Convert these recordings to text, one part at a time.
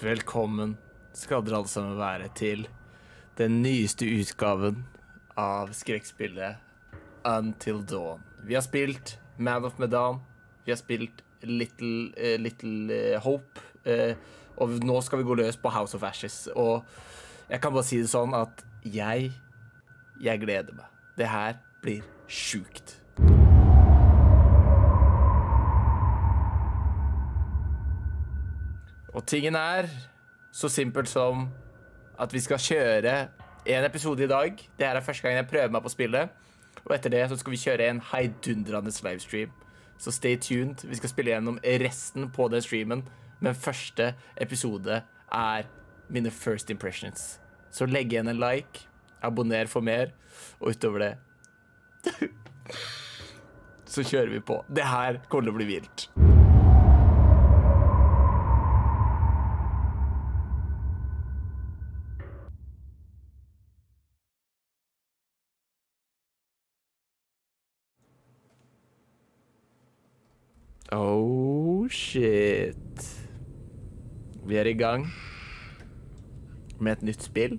Velkommen skal dere alle sammen være til den nyeste utgaven av skrekkspillet Until Dawn. Vi har spilt Man of Medan, vi har spilt Little Hope, og nå skal vi gå løs på House of Ashes. Og jeg kan bare si det sånn at jeg gleder meg. Det her blir sjukt. Og tingen er så simpelt som at vi skal kjøre en episode i dag. Det her er første gang jeg prøver meg på spillet. Og etter det så skal vi kjøre en heidundrende livestream. Så stay tuned. Vi skal spille gjennom resten på den streamen. Men første episode er mine first impressions. Så legg igjen en like, abonner for mer, og utover det så kjører vi på. Det her kommer til å bli vilt. Oh shit. Vi er i gang med et nytt spill.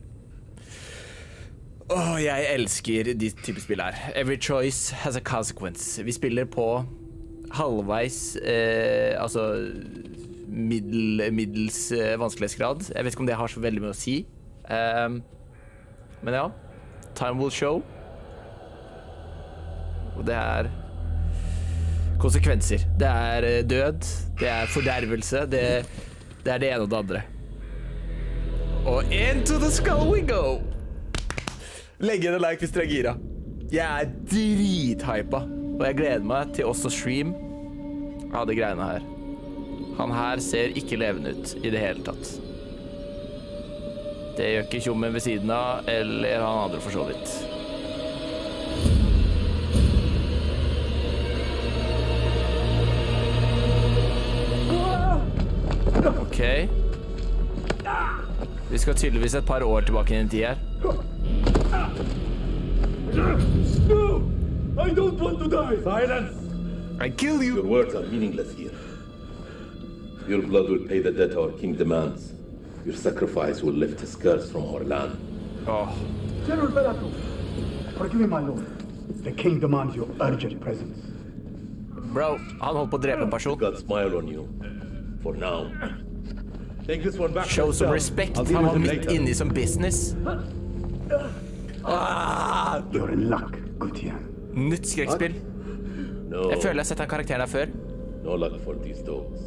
Jeg elsker de type spill her. Every choice has a consequence. Vi spiller på halvveis, altså middels vanskelighetsgrad. Jeg vet ikke om det har så veldig mye å si. Men ja, time will show. Og det er konsekvenser. Det er død, det er fordervelse, det er det ene og det andre. Og into the skull we go! Legg igjen en like hvis dere er gira. Jeg er drithypa, og jeg gleder meg til også stream av de greiene her. Han her ser ikke levende ut i det hele tatt. Det gjør ikke tjommen ved siden av, eller han andre for så vidt. Ok. Vi skal tydeligvis et par år tilbake i den tid her. No! I don't want to die! Silence! I kill you! Your words are meaningless here. Your blood will pay the debt our king demands. Your sacrifice will lift his curse from our land. General Bellato, forgive me, my lord. The king demands your urgent presence. Bro, han holdt på å drepe en person. God smile on you. For now. Take this one back. Show some respect. Han var midt inne i som business. You're in luck, Gutian. Nytt skrekkspill. No. Jeg føler jeg har sett den karakteren her før. No luck for these dogs.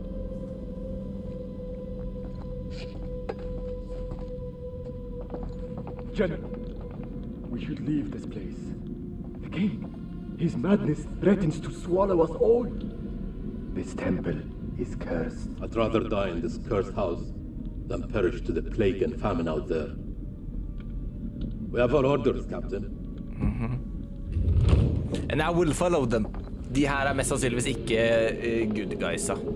General, we should leave this place. The king, his madness threatens to swallow us all. This temple is cursed. I'd rather die in this cursed house than perish to the plague and famine out there. We have our orders, Captain. And I will follow them. De her er mest sannsynligvis ikke good guys, da.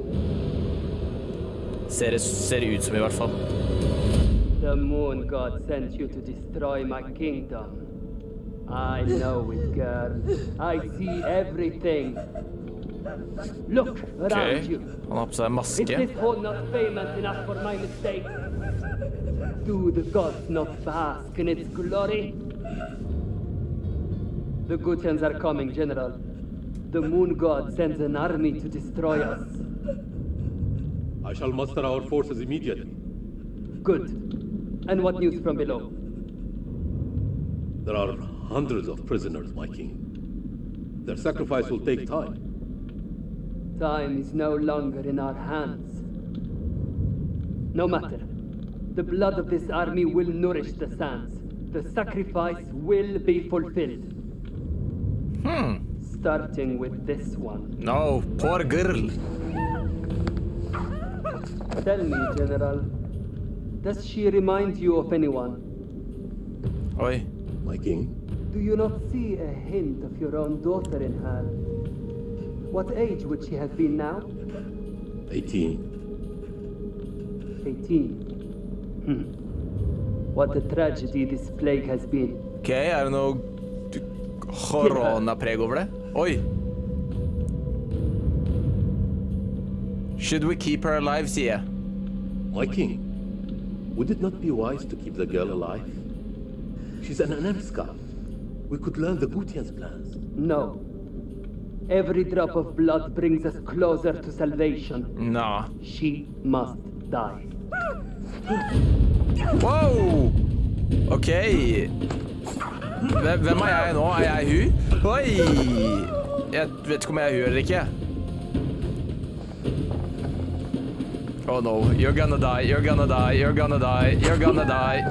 Ser ut som i hvert fall. The moon god sent you to destroy my kingdom. I know it, girl. I see everything. Look around you. Han har på seg en maske. Is this hall not famous enough for my mistake? Do the gods not bask in its glory? The Gutians are coming, General. The moon god sends an army to destroy us. I shall muster our forces immediately. Good. And what news from below? There are hundreds of prisoners, my king. Their sacrifice will take time. Time is no longer in our hands. No matter. The blood of this army will nourish the sands. The sacrifice will be fulfilled. Starting with this one. No, poor girl. Tell me, General, does she remind you of anyone? Oi. My king? Do you not see a hint of your own daughter in her? What age would she have been now? 18. 18. What a tragedy this plague has been. Ok, er det noe koronapreg over det? Oi. Should we keep her alive, sier jeg. My king, would it not be wise to keep the girl alive? She's an Anamska. We could learn the Gutian's plans. No. Every drop of blood brings us closer to salvation. Nå. She must die. Wow! Ok. Hvem er jeg nå? Er jeg hun? Oi! Jeg vet ikke om jeg er hun eller ikke. Oh no, you're gonna die, you're gonna die, you're gonna die, you're gonna die.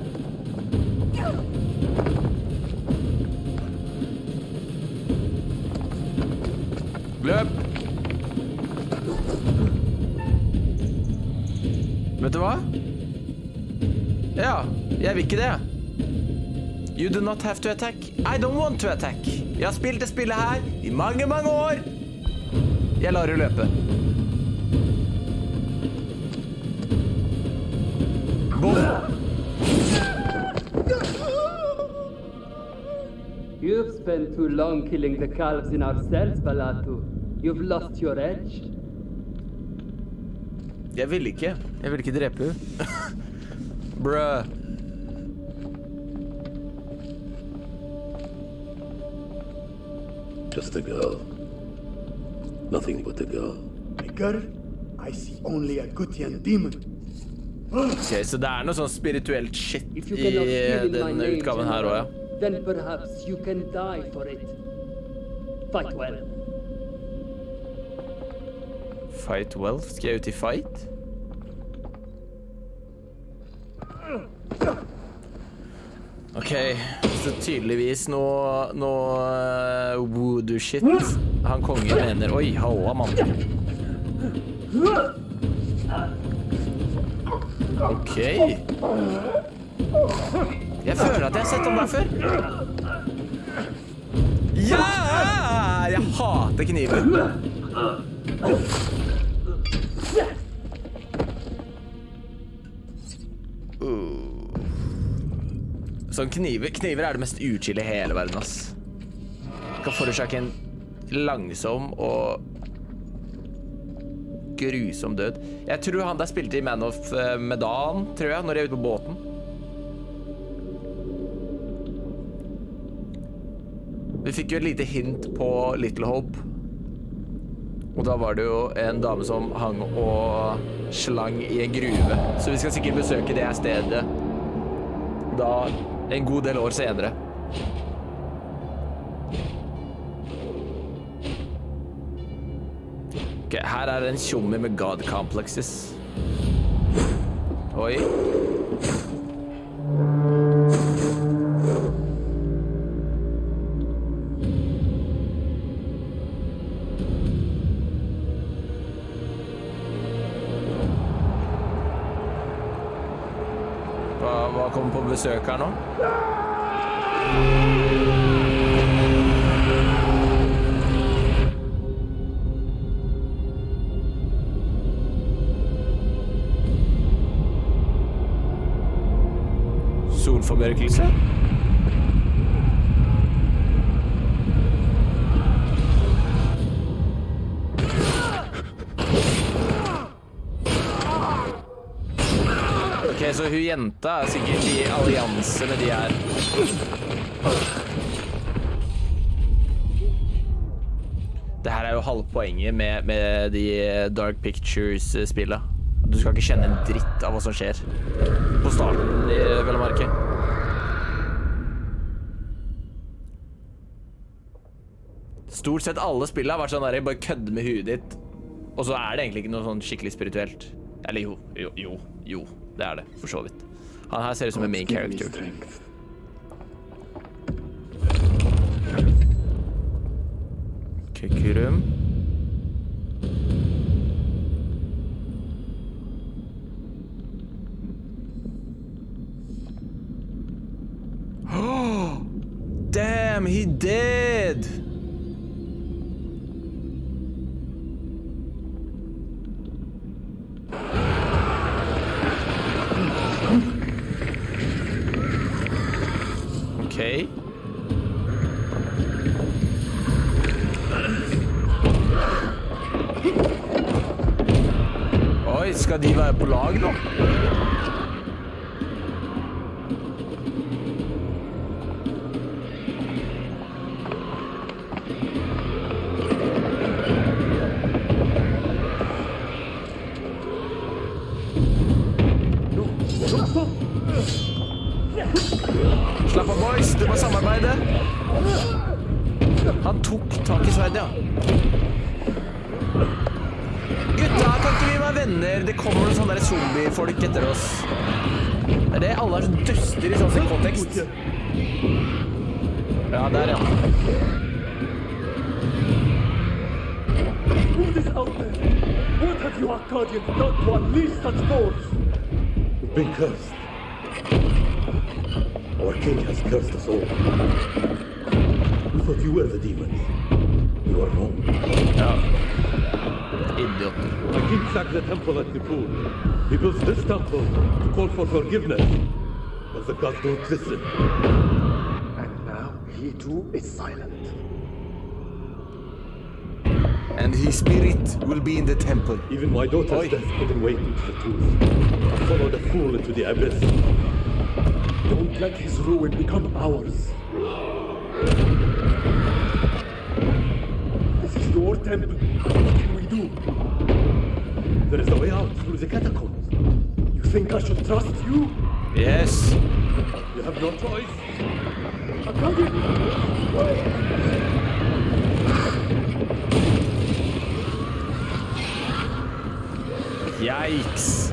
Løp! Vet du hva? Ja, jeg vil ikke det. You do not have to attack. I don't want to attack. Jeg har spilt det spillet her i mange, mange år. Jeg lar det løpe. Boom. You've spent too long killing the calves in our cells, Balatu. You've lost your edge. Jeg vil ikke drepe henne. Bruh. Just a girl. Nothing but a girl. A girl? I see only a Gutian demon. Ok, så det er noe sånn spirituelt shit If you i cannot heal in my den name, utgaven her også, ja. then perhaps you can die for it. Fight well. Fight well? Skal jeg ut i fight? Ok, så tydeligvis noe voodoo shit. Han kongen mener, oi, halla mann. Ok. Jeg føler at jeg har sett ham der før. Ja! Jeg hater kniver. Sånn kniver er det mest utskille i hele verden, ass. Kan forårsake en langsom og grusom død. Jeg tror han der spilte i Man of Medan, tror jeg, når jeg er ute på båten. Vi fikk jo et lite hint på Little Hope. Og da var det jo en dame som hang og slang i en gruve. Så vi skal sikkert besøke det stedet da en god del år senere. Ok, her er en tjommi med God complexes. Oi. Hva kommer på besøk her nå? Solformørkelse? Ok, så hun jenta er sikkert i allianse med de her. Det her er jo halvpoenget med de Dark Pictures-spillene. Du skal ikke kjenne en dritt av hva som skjer på starten, vel å merke. Stort sett alle spillene har vært sånn der, bare kødde med huet ditt, og så er det egentlig ikke noe sånn skikkelig spirituelt. Eller jo, det er det, for så vidt. Han her ser ut som en main character. Kekurum. Damn, he did! Okay. Oi, skal de være på lag nå? Slapp av, boys. Du må samarbeide. Han tok tak i sverdet, ja. Gutta, kan ikke vi være venner? Det kommer noen sånne der zombie-folk etter oss. Det er det alle er så døster i sånn sin kontekst. Ja, der, ja. Who is out there? What have you Akkadians done to unleash such force? We've been cursed. Our king has cursed us all. We thought you were the demons. You are wrong. Ja. Idioter. Our king sacked the temple at Nippur. He built this temple to call for forgiveness. But the gods don't listen. And now he too is silent. And his spirit will be in the temple. Even my daughter's death couldn't wait into the truth. I followed a fool into the abyss. Don't let his ruin become ours. This is your temple. What can we do? There is a way out through the catacombs. You think I should trust you? Yes. You have no choice. Akkadian! Yikes.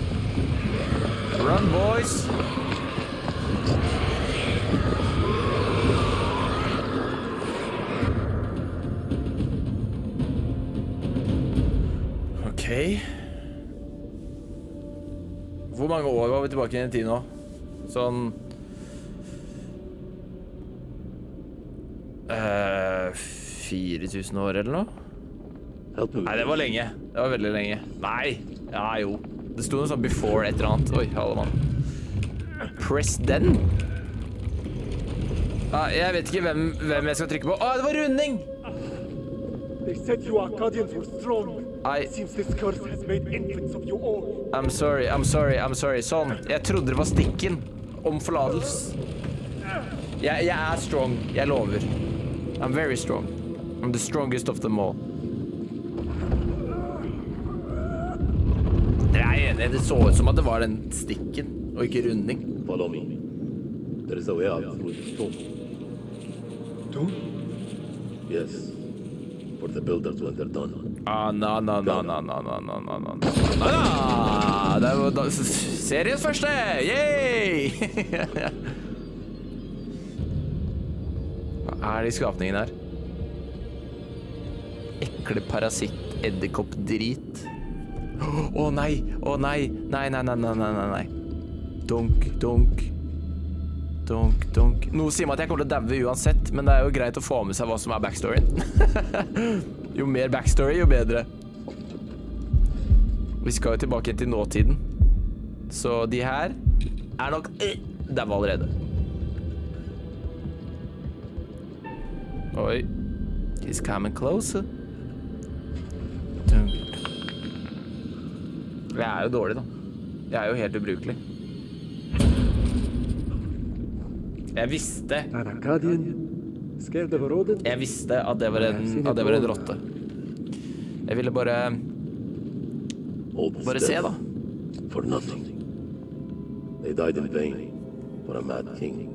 Run, boys. Ok. Hvor mange år var vi tilbake i en tid nå? Sånn... 4000 år eller noe? Nei, det var lenge. Det var veldig lenge. Nei! Ja, jo. Det stod noe sånn before et eller annet. Oi, hallo mann. Press den? Jeg vet ikke hvem jeg skal trykke på. Det var runding! They said you Akkadians were strong. It seems this curse has made infants of you all. I'm sorry. Sånn. Jeg trodde det var stikken om forlatelse. Jeg er strong. Jeg lover. I'm very strong. I'm the strongest of them all. Dere er enige. Det så ut som at det var den stikken, og ikke runding. Follow me. There is a way out through the storm. Tomb? Yes. For the builders when they're done. No. Det var seriens første! Yay! Hva er de skapningene her? Ekle parasitt, edderkopp, drit. Nei. Donk. Noe sier meg at jeg kommer til å daue uansett, men det er jo greit å få med seg hva som er backstoryen. Jo mer backstory, jo bedre. Vi skal jo tilbake til nåtiden. Så de her er nok daue allerede. Oi. He's coming closer. Jeg er jo dårlig, da. Jeg er jo helt ubrukelig. Jeg visste at det var en rotte. Jeg ville bare se, da. For nothing. They died in vain. For a mad king.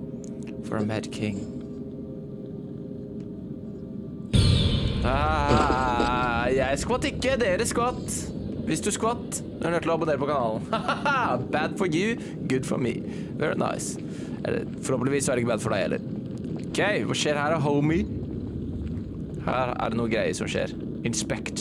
Jeg skvatt ikke, dere skvatt. Hvis du skvatt, du er nødt til å abonnere på kanalen. Bad for you, good for me. Very nice. Forhåpentligvis er det ikke bad for deg heller. Ok, hva skjer her, homie? Her er det noe greier som skjer. Inspect.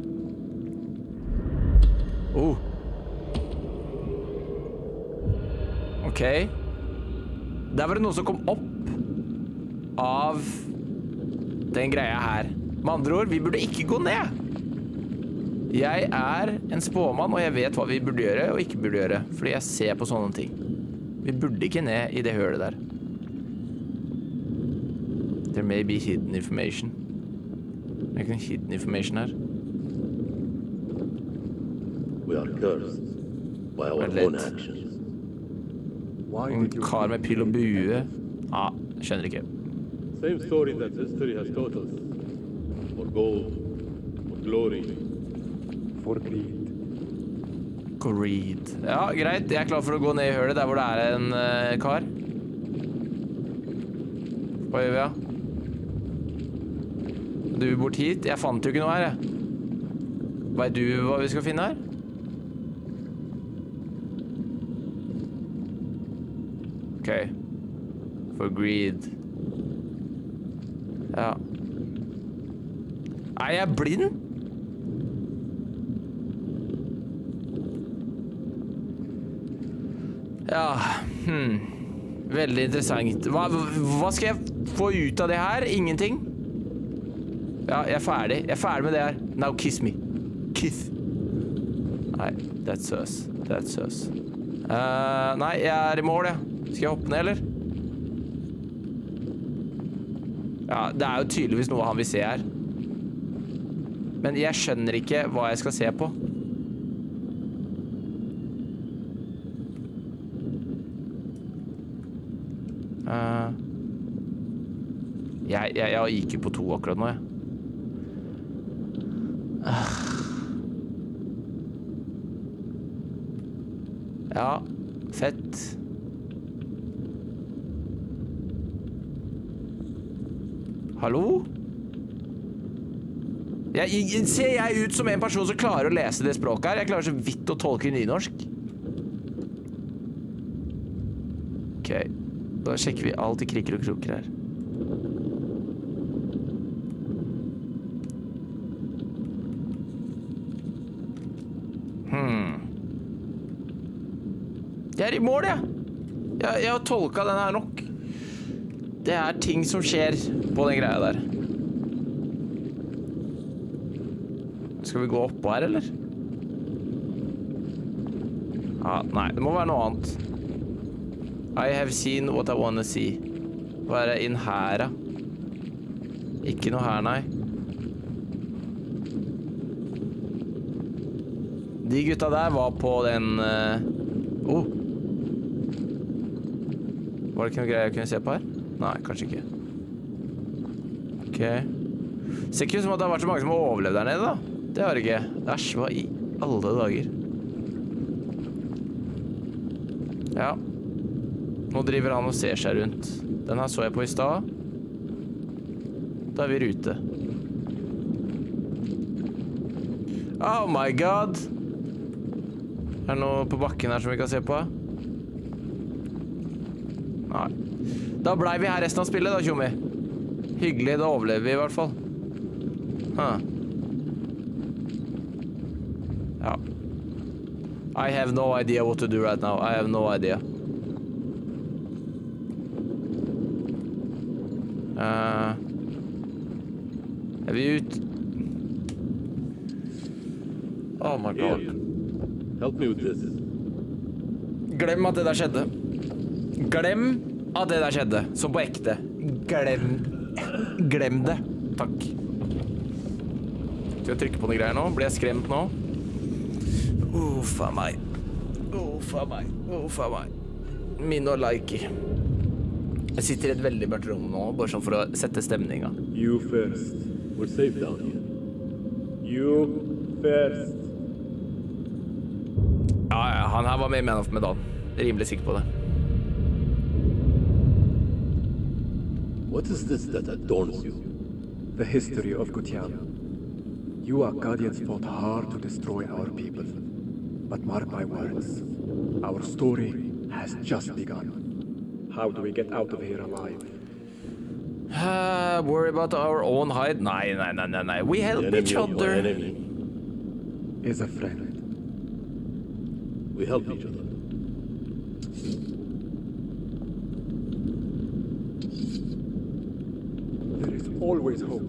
Ok. Der var det noe som kom opp av den greia her. Med andre ord, vi burde ikke gå ned. Jeg er en spåmann, og jeg vet hva vi burde gjøre og ikke burde gjøre, fordi jeg ser på sånne ting. Vi burde ikke ned i det hølet der. There may be hidden information. Det er ikke en hidden information her. We are cursed by our Vent litt. own actions. Why En did you... kar med pil og bue. Ja, skjønner ikke. Same story that history has taught us. For gold, for glory. For greed. Greed. Ja, greit. Jeg er klar for å gå ned i hølet der hvor det er en kar. Hva gjør vi, da? Du bort hit? Jeg fant jo ikke noe her, jeg. Vet du hva vi skal finne her? Ok. For greed. Ja. Er jeg blind? Ja, veldig interessant. Hva skal jeg få ut av det her? Ingenting? Ja, jeg er ferdig. Jeg er ferdig med det her. Now kiss me. Kiss. Nei, that's us. That's us. Nei, jeg er i mål, jeg. Skal jeg hoppe ned, eller? Ja, det er jo tydeligvis noe han vil se her. Men jeg skjønner ikke hva jeg skal se på. Jeg gikk på 2 akkurat nå, jeg. Ja, fett. Hallo? Ser jeg ut som en person som klarer å lese det språket her? Jeg klarer så vidt å tolke nynorsk. Ok, da sjekker vi alt i krikker og kroker her. Jeg er i mål, jeg. Jeg har tolket den her nok. Det er ting som skjer på den greia der. Skal vi gå oppå her, eller? Ja, nei, det må være noe annet. I have seen what I wanna see. Hva er det inn her, da? Ikke noe her, nei. De gutta der var på den... Var det ikke noe greier jeg kunne se på her? Nei, kanskje ikke. Ok. Ser ikke ut som at det har vært så mange som har overlevd der nede, da. Det har det ikke. Æsj, hva i alle dager? Ja. Nå driver han og ser seg rundt. Den her så jeg på i stad. Da er vi i rute. Oh my god! Er det noe på bakken her som vi kan se på? Nei. Da ble vi her resten av spillet da, tjommi. Hyggelig, da overlever vi i hvert fall. Ja. I have no idea what to do right now. I have no idea. Er vi ut? Oh my god. Help me with this. Glem at det der skjedde. Glem at det der skjedde. Som på ekte. Glem det. Takk. Skal jeg trykke på noen greier nå? Blir jeg skremt nå? Uff a meg. Uff a meg. Uff a meg. Min og likey. Jeg sitter i et veldig mørkt rom nå, bare sånn for å sette stemninga. You first. We're safe down here. You first. Ja, han her var med i Man of Medan. Rimelig sikker på det. What is this that adorns you? The history of Gutian. You Akkadians fought hard to destroy our people. But mark my words, our story has just begun. How do we get out of here alive? Worry about our own hide? Nei. We help each other. Enemy. Is a friend. We help each other. There is always hope.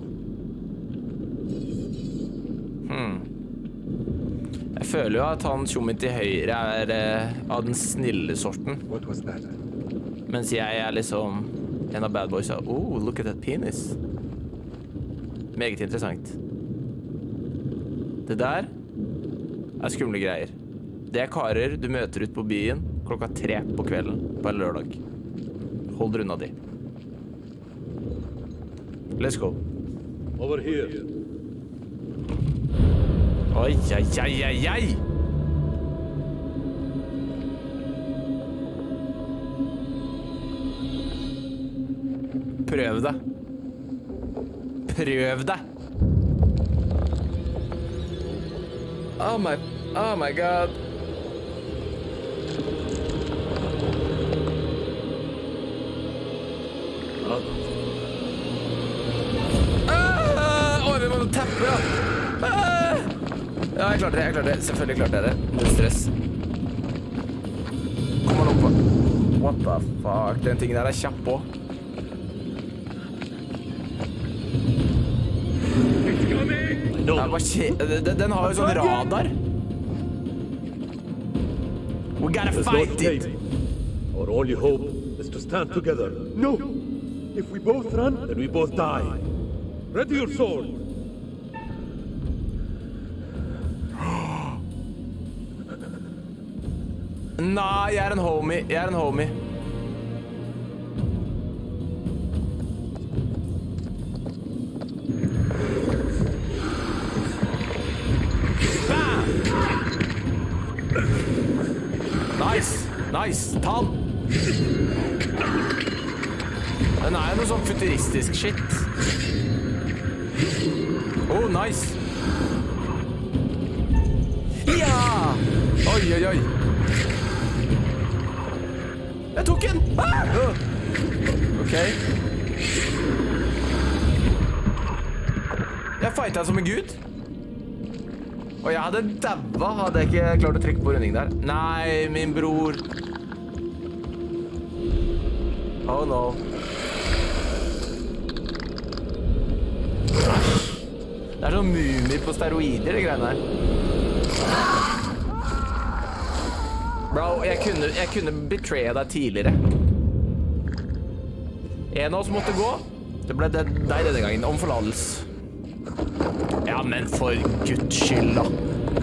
Jeg føler jo at han tjommen til høyre er av den snille sorten. What was that? Mens jeg er liksom en av bad boysa. Oh, look at that penis. Meget interessant. Det der er skumle greier. Det er karer du møter ut på byen klokka 3 på kvelden på en lørdag. Hold dere unna de. Let's go. Over here. Oi, ai, ai, ai, ai! Prøv det. Prøv det. Oh my god. Vi må tappe, da. Ja, jeg klarte det. Selvfølgelig klarte jeg det. Null stress. Kom an opp. What the fuck? Den tingen der er kjapp på. Den har jo sånn radar. We gotta fight it. Our only hope is to stand together. No! If we both run, Then we both die. Ready your sword. Nei, jeg er en homie. Bam! Nice, ta den. Den er jo noe sånn futuristisk shit. Oh, nice. Ja! Oi. Jeg tok den! Ok. Jeg fightet som en gud. Og jeg hadde dabba, hadde jeg ikke klart å trykke på runding der. Nei, min bror. Oh no. Det er sånn mumier på steroider, det greiene her. Bro, jeg kunne betraye deg tidligere. En av oss måtte gå. Det ble deg denne gangen, om forlatelse. Ja, men for Guds skyld, da.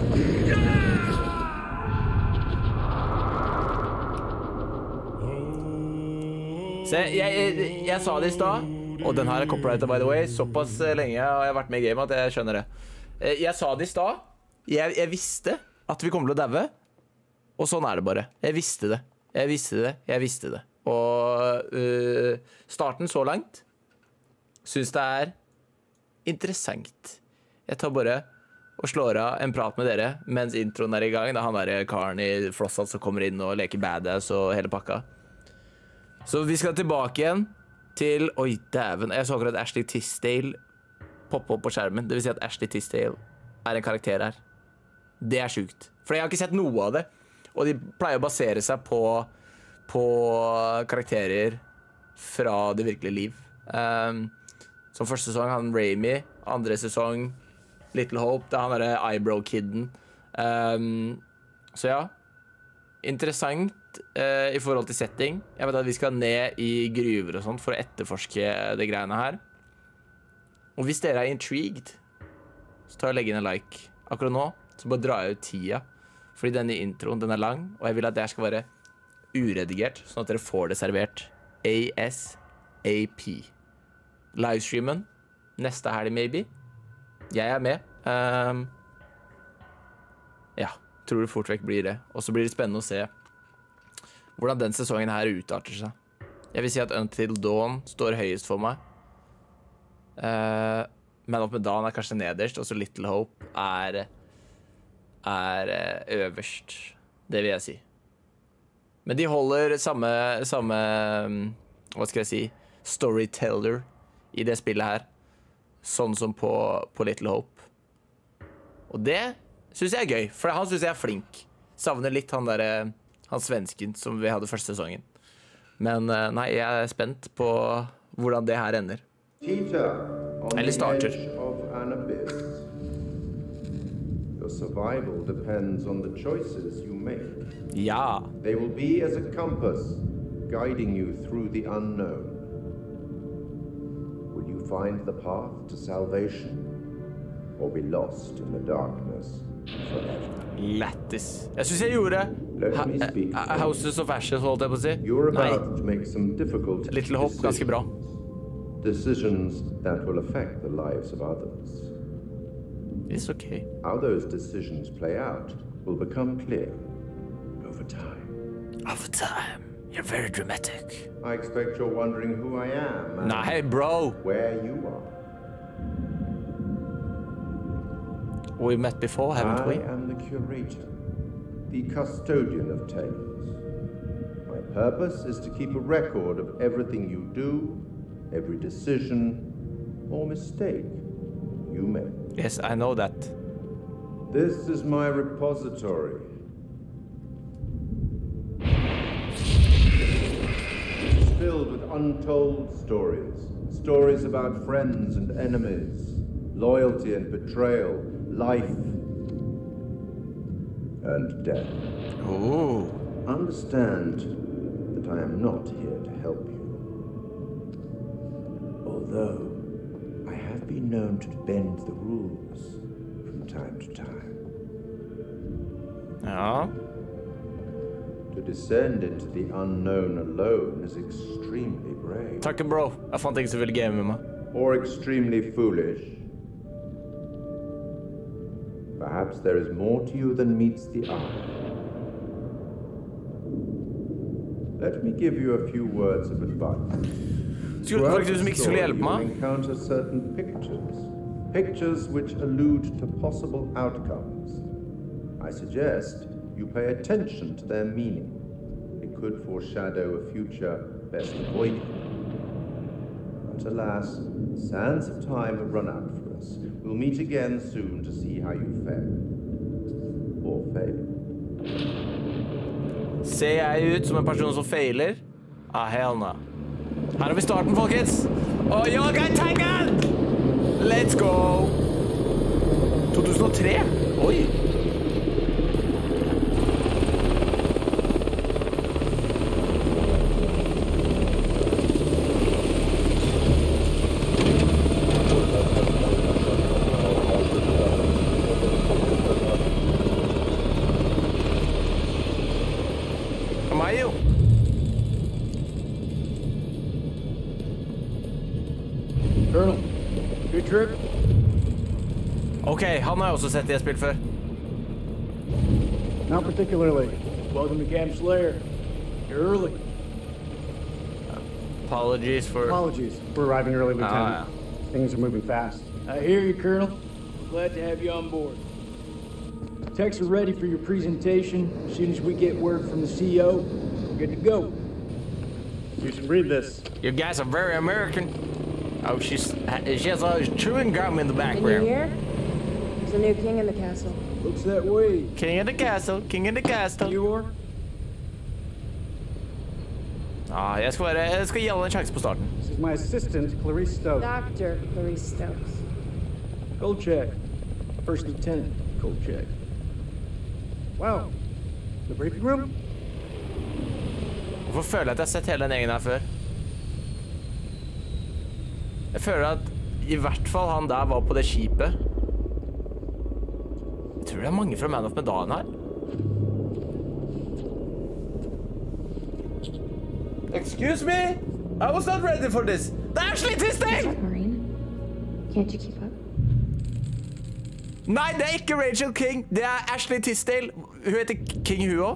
Se, jeg sa det i stad, og den her er copyrighted, by the way. Såpass lenge har jeg vært med i game at jeg skjønner det. Jeg sa det i stad. Jeg visste at vi kommer til å daue. Og sånn er det bare. Jeg visste det. Og starten så langt synes det er interessant. Jeg tar bare og slår av en prat med dere mens introen er i gang. Det er han der karen i flosshatt som kommer inn og leker badass og hele pakka. Så vi skal tilbake igjen til... Oi, dæven. Jeg så akkurat Ashley Tisdale poppe opp på skjermen. Det vil si at Ashley Tisdale er en karakter her. Det er sjukt. For jeg har ikke sett noe av det. Og de pleier å basere seg på karakterer fra det virkelige liv. Som første sesong han Raimi, andre sesong Little Hope, det er han der Eyebrow-kidden. Så ja, interessant i forhold til setting. Jeg vet at vi skal ned i gruver og sånt for å etterforske det greiene her. Og hvis dere er intrigued, så tar jeg og legger inn en like. Akkurat nå, så bare drar jeg ut tida. Fordi denne introen, den er lang, og jeg vil at det her skal være uredigert, sånn at dere får det servert. ASAP. Livestreamen, neste helg maybe. Jeg er med. Ja, tror det fort vekk blir det. Og så blir det spennende å se hvordan den sesongen her utarter seg. Jeg vil si at Until Dawn står høyest for meg. Man Up med Dawn er kanskje nederst, og så Little Hope er øverst. Det vil jeg si. Men de holder samme hva skal jeg si, storyteller i det spillet her, sånn som på Little Hope. Og det synes jeg er gøy, for han synes jeg er flink. Savner litt han svensken som vi hadde første sesongen. Men nei, jeg er spent på hvordan det her ender. Eller starter. Survival depends on the choices you make. Ja. They will be as a compass, guiding you through the unknown. Will you find the path to salvation, or be lost in the darkness forever? Lættis. Jeg synes jeg gjorde Let me speak. Houses of Ashes, holdt jeg på å si. You're Nei, about to make some difficult Little Hope, ganske bra. decisions that will affect the lives of others. It's okay. How those decisions play out will become clear over time. Over time. You're very dramatic. I expect you're wondering who I am and Nei, bro. where you are. We met before, haven't we? I am the curator, the custodian of tales. My purpose is to keep a record of everything you do, every decision or mistake you make. Yes, I know that. This is my repository. It's filled with untold stories. Stories about friends and enemies, loyalty and betrayal, life and death. Oh. Understand that I am not here to help you. Although I have been known to bend the rules from time to time. Ja. To descend into the unknown alone is extremely brave. Takk, bro. Jeg fant ikke så veldig game med meg. Or extremely foolish. Perhaps there is more to you than meets the eye. Let me give you a few words of advice. Skulle faktisk du som ikke skulle hjelpe You'll meg? encounter certain pictures which allude to possible outcomes. I suggest you pay attention to their meaning. It could foreshadow a future best avoided. But alas, sands of time have run out for us. We'll meet again soon to see how you fare. Or fail. Ser jeg ut som en person som feiler? Ah, hell no. Her har vi starten, folkens. Og jeg er tanken! Let's go! 2003? Oi! Am I you? Colonel, good trip? Ok, han har jeg også sett det spilt før. Not particularly. Welcome to Camp Slayer. You're early. Apologies for... Apologies for arriving early, Lieutenant. Things are moving fast. I hear you, Colonel. Glad to have you on board. Techs are ready for your presentation. As soon as we get word from the CEO, we're good to go. You should read this. You guys are very American. Oh, she has a chewing gum in the Can you background. hear? There's a new king in the castle. Looks that way. King in the castle, king in the castle. You are? Ah, jeg skal gi alle en sjanse på starten. This is my assistant, Clarice Stokes. Dr. Clarice Stokes. Kolchak. First Lieutenant Kolchak. Wow. The briefing room? Hvorfor føler jeg at jeg har sett hele den gjengen her før? Jeg føler at i hvert fall han der var på det skipet. Jeg tror det er mange fra Man of Medan her. Excuse me? I was not ready for this. Det er Ashley Tisdale! Marine, can't you keep up? Nei, det er ikke Rachel King. Det er Ashley Tisdale. Hun heter King hun også.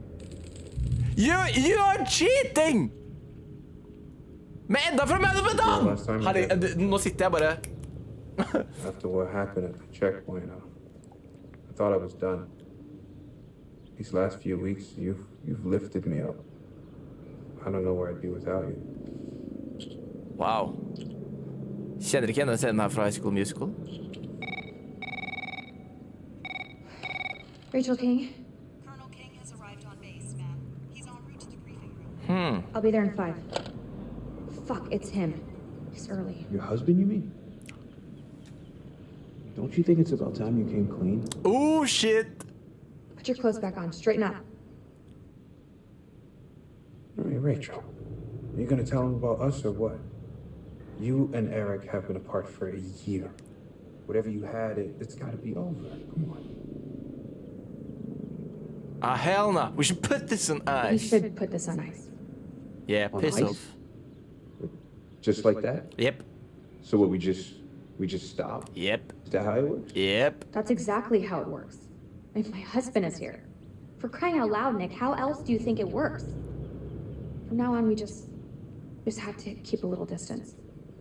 You are cheating! Men enda fra Man of Medan! Herregud, nå sitter jeg bare... After what happened at the checkpoint, I thought I was done. These last few weeks, you've lifted me up. I don't know where I'd be without you. Wow. Kjenner ikke igjen den scenen her fra High School Musical? Rachel King, Colonel King has arrived on base, ma'am. He's en route to the briefing room. I'll be there in 5. Fuck, it's him. It's early. Your husband, you mean? Don't you think it's about time you came clean? Oh, shit! Put your clothes back on. Straighten up. Hey, Rachel, are you gonna tell him about us or what? You and Eric have been apart for a year. Whatever you had, it's gotta be over. Come on. Ah, hell no. We should put this on ice. We should put this on ice. Yeah, On piss ice? off. Just like that? Yep. So what, we just stop? Yep. Is that how it works? Yep. That's exactly how it works. If my husband is here. For crying out loud, Nick, how else do you think it works? From now on, we just have to keep a little distance.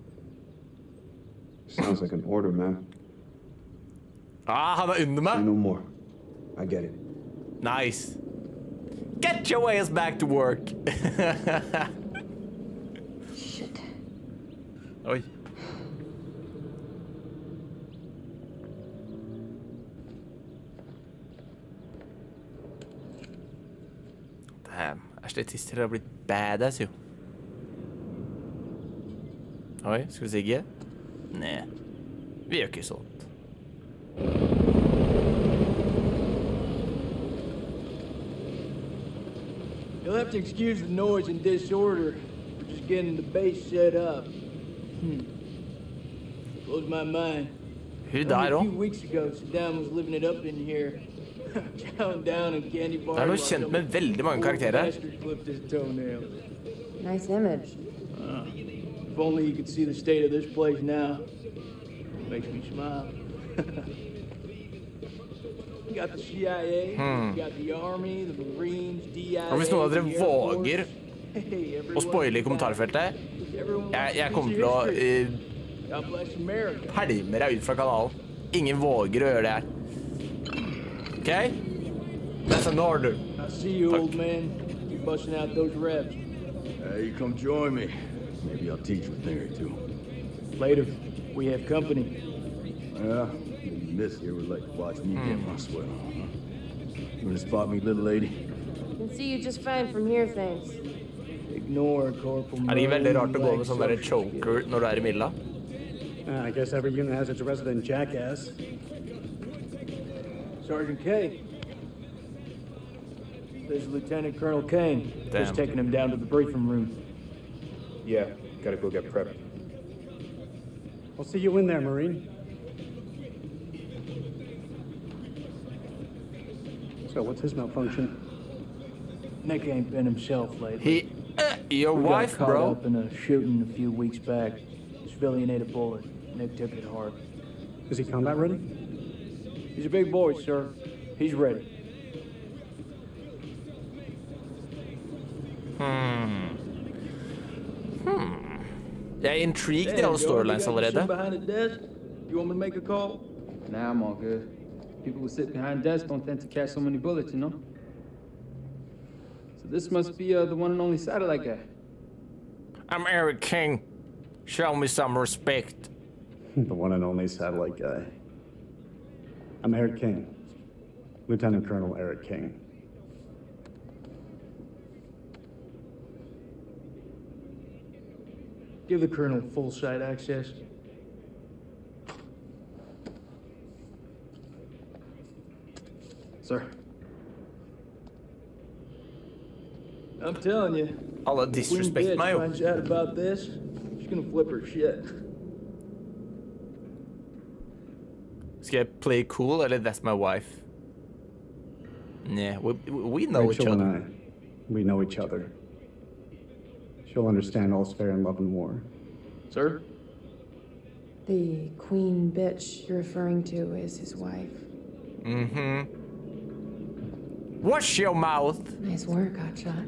Sounds like an order, ma'am. Ah, han er under Say meg. no more. I get it. Nice. Get your ass back to work. Shit. Oi. Damn. Ashley Tisdale har blitt badass, jo. Oi, skal vi sigge? Nei. Vi gjør ikke sånt. You'll have to excuse the noise and disorder. We're just getting the base set up. Blows my mind. Hun Only der a few også. weeks ago, Saddam was living it up in here. Chowing down on candy bars. Jeg er nå while kjent some med veldig mange poor karakterer. bastard clipped his toenails. Nice image. If only you could see the state of this place now. Makes me smile. You got the CIA, you got the Army, the Marines, DIA. Og hvis noen av dere the Air Force. våger Hey, å everyone spoile i wants kommentarfeltet, Everyone wants jeg to kommer see til å history. God bless America. pælme deg ut fra kanalen. Ingen våger å gjøre det her. OK? That's an order. I see you, old man. You're busting out those reps. You come join me. Maybe I'll teach you a thing or two. Later, we have company. Yeah, you miss here would like to watch me get my swell. Huh? You wanna spot me, little lady? I can see you just fine from here, thanks. Ignore Corporal Er det ikke veldig rart å gå med sånn der Like choker når du er i Milla? I guess every unit has its resident jackass. Sergeant K. This is Lieutenant Colonel Kane. Damn. Just taking him down to the briefing room. Yeah, gotta go get prepped. I'll see you in there, Marine. So, what's his malfunction? Nick ain't been himself lately. Your We wife, got caught bro. up in a shooting a few weeks back. Civilian ate a bullet. Nick took it hard. Is he combat ready? He's a big boy, sir. He's ready. Jeg er intrigued i Damn, alle Joe, storylines you got your shit allerede. behind the desk? You want me to make a call? Nah, I'm all good. People who sit behind desks don't tend to catch so many bullets, you know? So this must be the one and only satellite guy. I'm Eric King. Show me some respect. The one and only satellite guy. I'm Eric King. Lieutenant Colonel Eric King. Give the Colonel full site access. Sir. I'm telling you. Alle Queen disrespect bitch meg jo. finds out about this, she's gonna flip her shit. Skal jeg play cool, eller that's my wife? Nah, we know each Rachel other. and I, we know each other. She'll understand all's fair in love and war. Sir? The queen bitch you're referring to is his wife. Mm-hmm. Wash your mouth. Nice work, hotshot.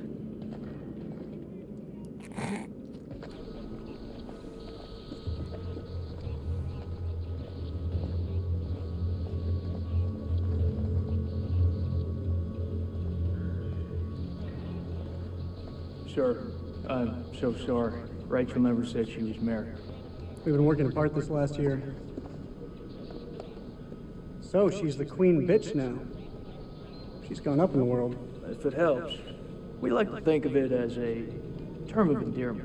Sir, I'm so sorry. Rachel never said she was married. We've been working apart this last year. So, she's the queen bitch now. She's gone up in the world. If it helps, we like to think of it as a term of endearment.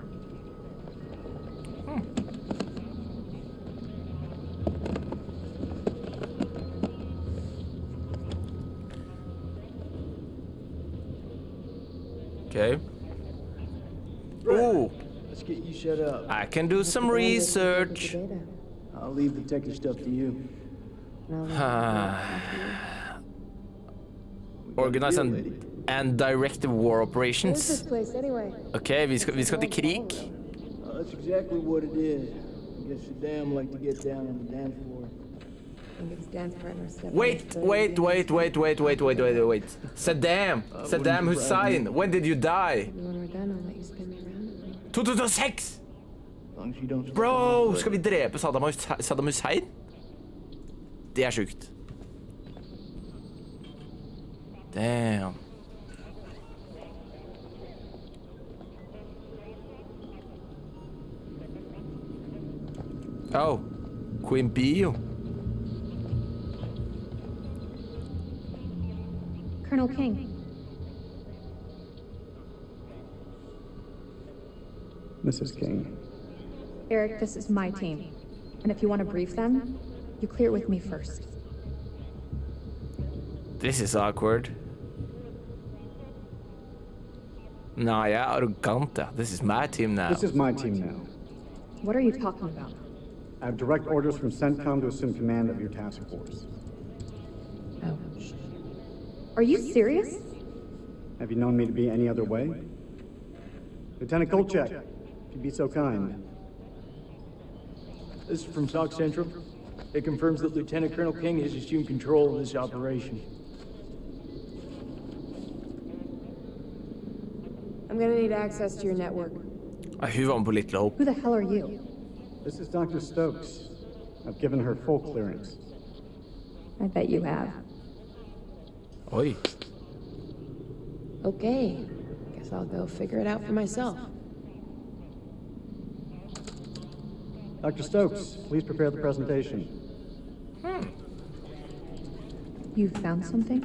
Okay. Ooh, Let's get you set up. I can do some research. I'll leave the techie stuff to you. We Organize and direct the war operations. Where's this place anyway? Ok, vi skal til krig. That's exactly what it is. I guess Saddam like to get down on the dance floor. Wait. Saddam Hussein, when did you die? 2006! Bro, skal vi drepe Saddam Hussein? Det er sjukt. Damn. Oh, Queen Bee. Colonel King. Mrs. King. Eric, this is my team. And if you want to brief them, you clear it with me first. This is awkward. Nah, jeg er arrogant. This is my team now. This is my team now. What are you talking about? I have direct orders from CENTCOM to assume command of your task force. Ouch. Are you serious? Have you known me to be any other way? Lieutenant Kolchak, if you'd be so kind. This is from SOC Central. It confirms that Lieutenant Colonel King has assumed control of this operation. I'm gonna need access to your network. Hun var med på Little Hope. Who the hell are you? This is Dr. Stokes. I've given her full clearance. I bet you have. Oi. Okay. Guess I'll go figure it out for myself. Dr. Stokes, please prepare the presentation. You found something?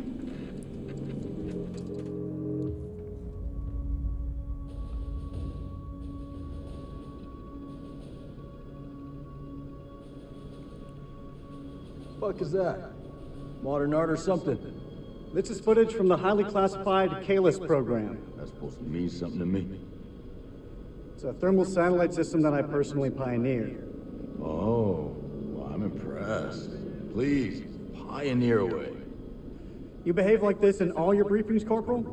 Fuck is that? Modern art or something? This is footage from the highly classified Kalis program. That's supposed to mean something to me. It's a thermal satellite system that I personally pioneered. Oh, well, I'm impressed. Please, pioneer away. You behave like this in all your briefings, Corporal?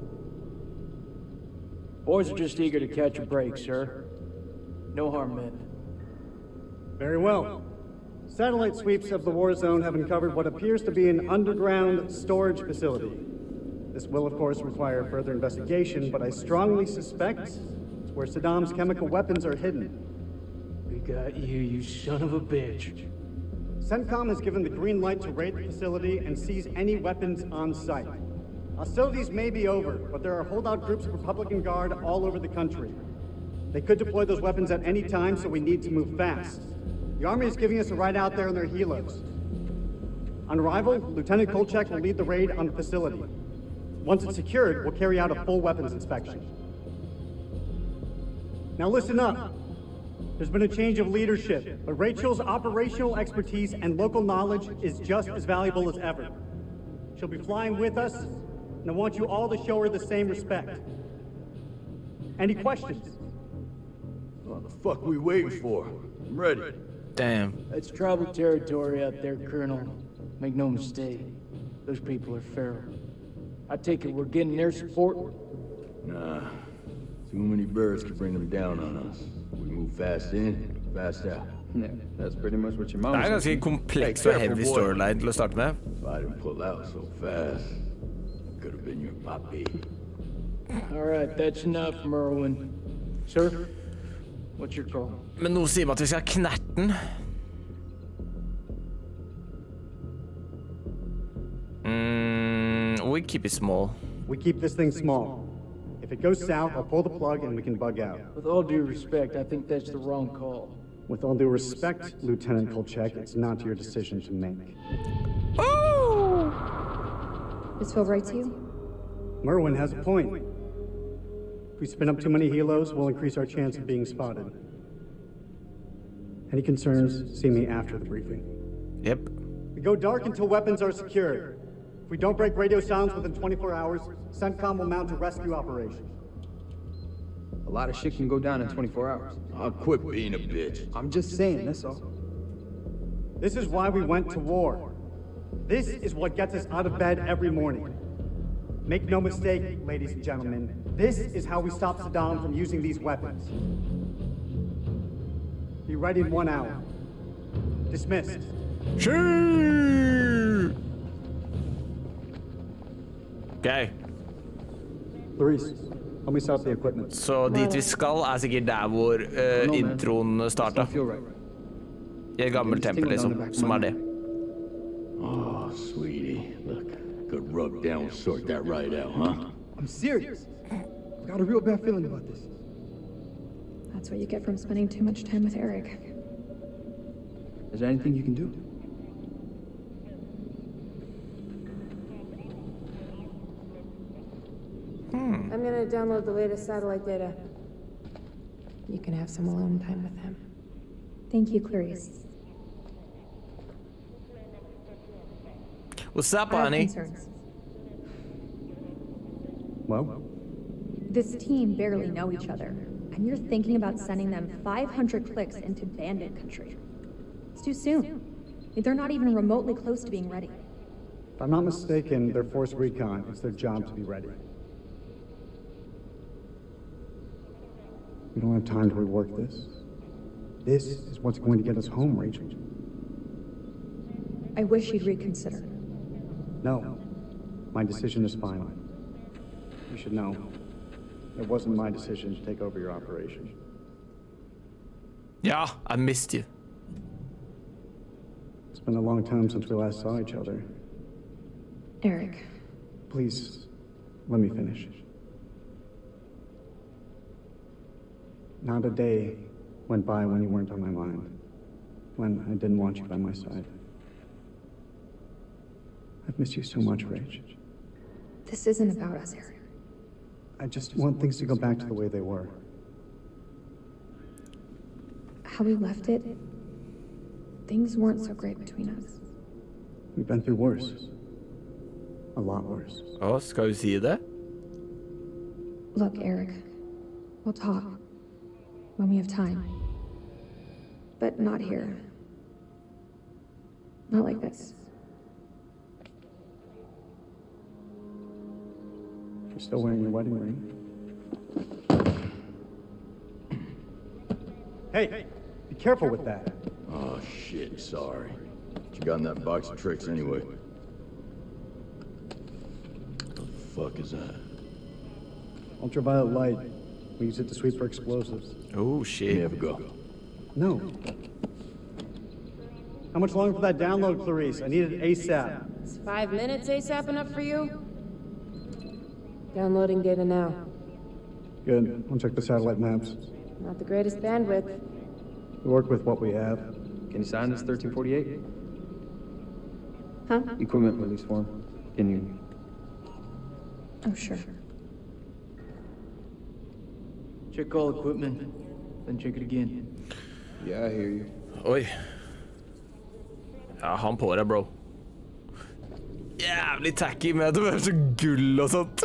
Boys are just eager to catch a break, sir. No harm meant. Very well. Satellite sweeps of the war zone have uncovered what appears to be an underground storage facility. This will, of course, require further investigation, but I strongly suspect it's where Saddam's chemical weapons are hidden. We got you, you son of a bitch. CENTCOM has given the green light to raid the facility and seize any weapons on site. Hostilities may be over, but there are holdout groups of Republican Guard all over the country. They could deploy those weapons at any time, so we need to move fast. The Army is giving us a ride out there in their helos. On arrival, Lieutenant Kolchak will lead the raid on the facility. Once it's secured, we'll carry out a full weapons inspection. Now listen up. There's been a change of leadership, but Rachel's operational expertise and local knowledge is just as valuable as ever. She'll be flying with us, and I want you all to show her the same respect. Any questions? What the fuck are we waiting for? I'm ready. Damn. That's tribal territory out there, Colonel. Make no mistake. Those people are feral. I take it we're getting their support? Nah. Too many birds could bring them down on us. We move fast in, fast out. Yeah, that's pretty much what your mom Det er ganske kompleks og heavy storyline til å starte med. If I didn't pull out so fast, it could have been your puppy. All right, that's enough, Merwin. Sir, what's your call? Men nå sier vi at vi skal knerte den. We keep it small. We keep this thing small. If it goes south, I'll pull the plug and we can bug out. With all due respect, I think that's the wrong call. With all due respect, Lieutenant Kolchak, it's not your decision to make. Oh! This feel right to you? Merwin has a point. If we spin up too many helos, we'll increase our chance of being spotted. Any concerns, see me after the briefing. Yep. We go dark until weapons are secured. If we don't break radio silence within 24 hours, CENTCOM will mount a rescue operation. A lot of shit can go down in 24 hours. I'll quit being a bitch. I'm just saying, that's all. This is why we went to war. This is what gets us out of bed every morning. Make no mistake, ladies and gentlemen, this is how we stop Saddam from using these weapons. Be ready in 1 hour. Dismissed. Okay. Clarice, help me set up the equipment. Så dit vi skal er sikkert der hvor introen startet. I et gammelt tempel, liksom, som er det. Oh, sweetie, look, good rub down will sort that right out, huh? I'm serious. I've got a real bad feeling about this. That's what you get from spending too much time with Eric. Is there anything you can do? I'm gonna download the latest satellite data. You can have some alone time with him. Thank you, Clarice. What's up, I have honey? concerns. Well? This team barely know each other, and you're thinking about sending them 500 clicks into bandit country. It's too soon. They're not even remotely close to being ready. If I'm not mistaken, they're force recon. It's their job to be ready. We don't have time to rework this. This is what's going to get us home, Rachel. I wish you'd reconsider. No. My decision is final. You should know. It wasn't my decision to take over your operation. Yeah, I missed you. It's been a long time since we last saw each other. Eric. Please, let me finish. Not a day went by when you weren't on my mind. When I didn't want you by my side. I've missed you so much, Rach. This isn't about us, Eric. I just want things to go back to the way they were. How we left it, things weren't so great between us. We've been through worse. A lot worse. Å, skal vi si det? Look, Eric, we'll talk when we have time. But not here. Not like this. You're still wearing your wedding ring. Hey, be careful with that. Oh, shit, sorry. What you got in that box of tricks anyway? What the fuck is that? Ultraviolet light. We use it to sweep for explosives. Oh, shit. Never go. No. How much longer for that download, Clarice? I need it ASAP. Is 5 minutes ASAP enough for you? Downloading data now. Good. I'll check the satellite maps. Not the greatest bandwidth. We work with what we have. Can you sign this 1348? Huh? Equipment release form. Can you? Oh, sure. Check all equipment, then check it again. Yeah, I hear you. Oi. Ja, han på deg, bro. Jævlig tacky med at det var så gull og sånt.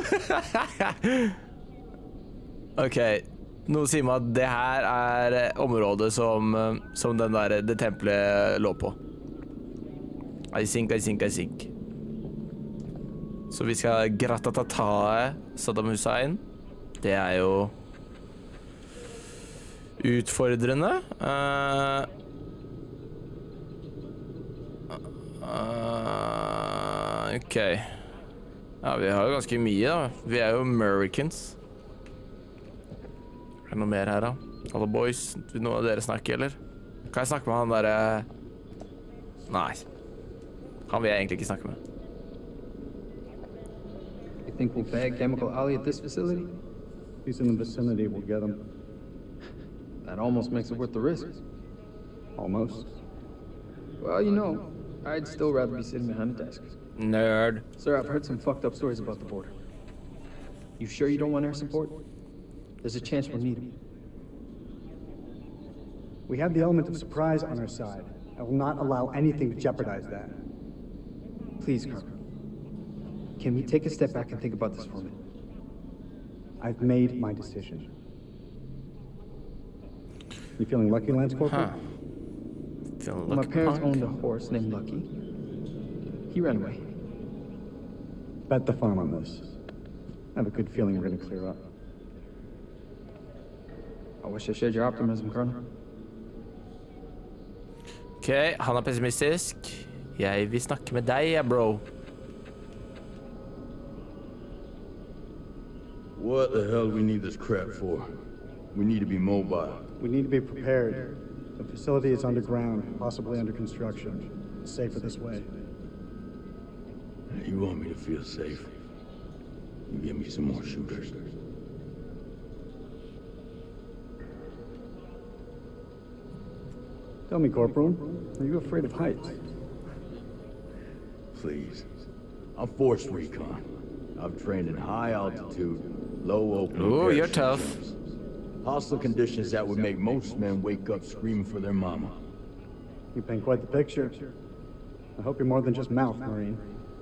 Ok, nå sier man at det her er området som det tempelet lå på. I think. Så vi skal gratatatae Saddam Hussein. Det er jo utfordrende. Ok. Ja, vi har jo ganske mye da. Vi er jo Americans. Er det noe mer her da? Alle boys, vil noen av dere snakke, eller? Kan jeg snakke med han der? Nei. Han vil jeg egentlig ikke snakke med. You think we'll bag Chemical Ali at this facility? If he's in the vicinity, we'll get him. That almost makes it worth the risk. Almost. Well, you know, I'd still rather be sitting behind a desk. Nerd. Sir, I've heard some fucked up stories about the border. You sure you don't want air support? There's a chance we'll need it. We have the element of surprise on our side. I will not allow anything to jeopardize that. Please, Colonel. Can we take a step back and think about this for a minute? I've made my decision. You feeling lucky, Lance Corporal? Huh. Feeling My lucky, parents punk? owned a horse named Lucky. He ran away. Bet the farm on this. I have a good feeling we're gonna clear up. I wish I shared your optimism, Colonel. Ok, han er pessimistisk. Jeg vil snakke med deg, bro. What the hell do we need this crap for? We need to be mobile. We need to be prepared. The facility is underground, possibly under construction. It's safer this way. You want me to feel safe? You give me some more shooters. Tell me, Corporal, are you afraid of heights? Please. I'm force recon. I've trained in high altitude, low opening. Ooh, you're tough. Hostile conditions that would make most men wake up screaming for their mama. You paint quite the picture. I hope you're more than just mouth, Marine.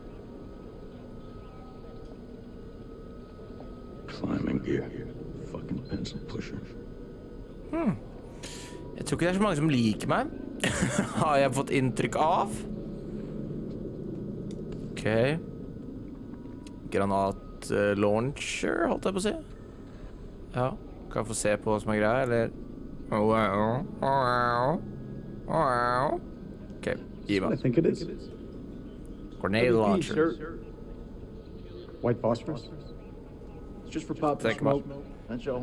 Climbing gear. Fucking pencil pusher. Jeg tror ikke det er så mange som liker meg. Har jeg fått inntrykk av? Ok. Granat-launcher, holdt jeg på å si. Ja, kan jeg få se på hva som er greia, eller? Ok, gi meg. I think it is. Grenade launcher. White phosphorus? It's just for pop and smoke. That's all.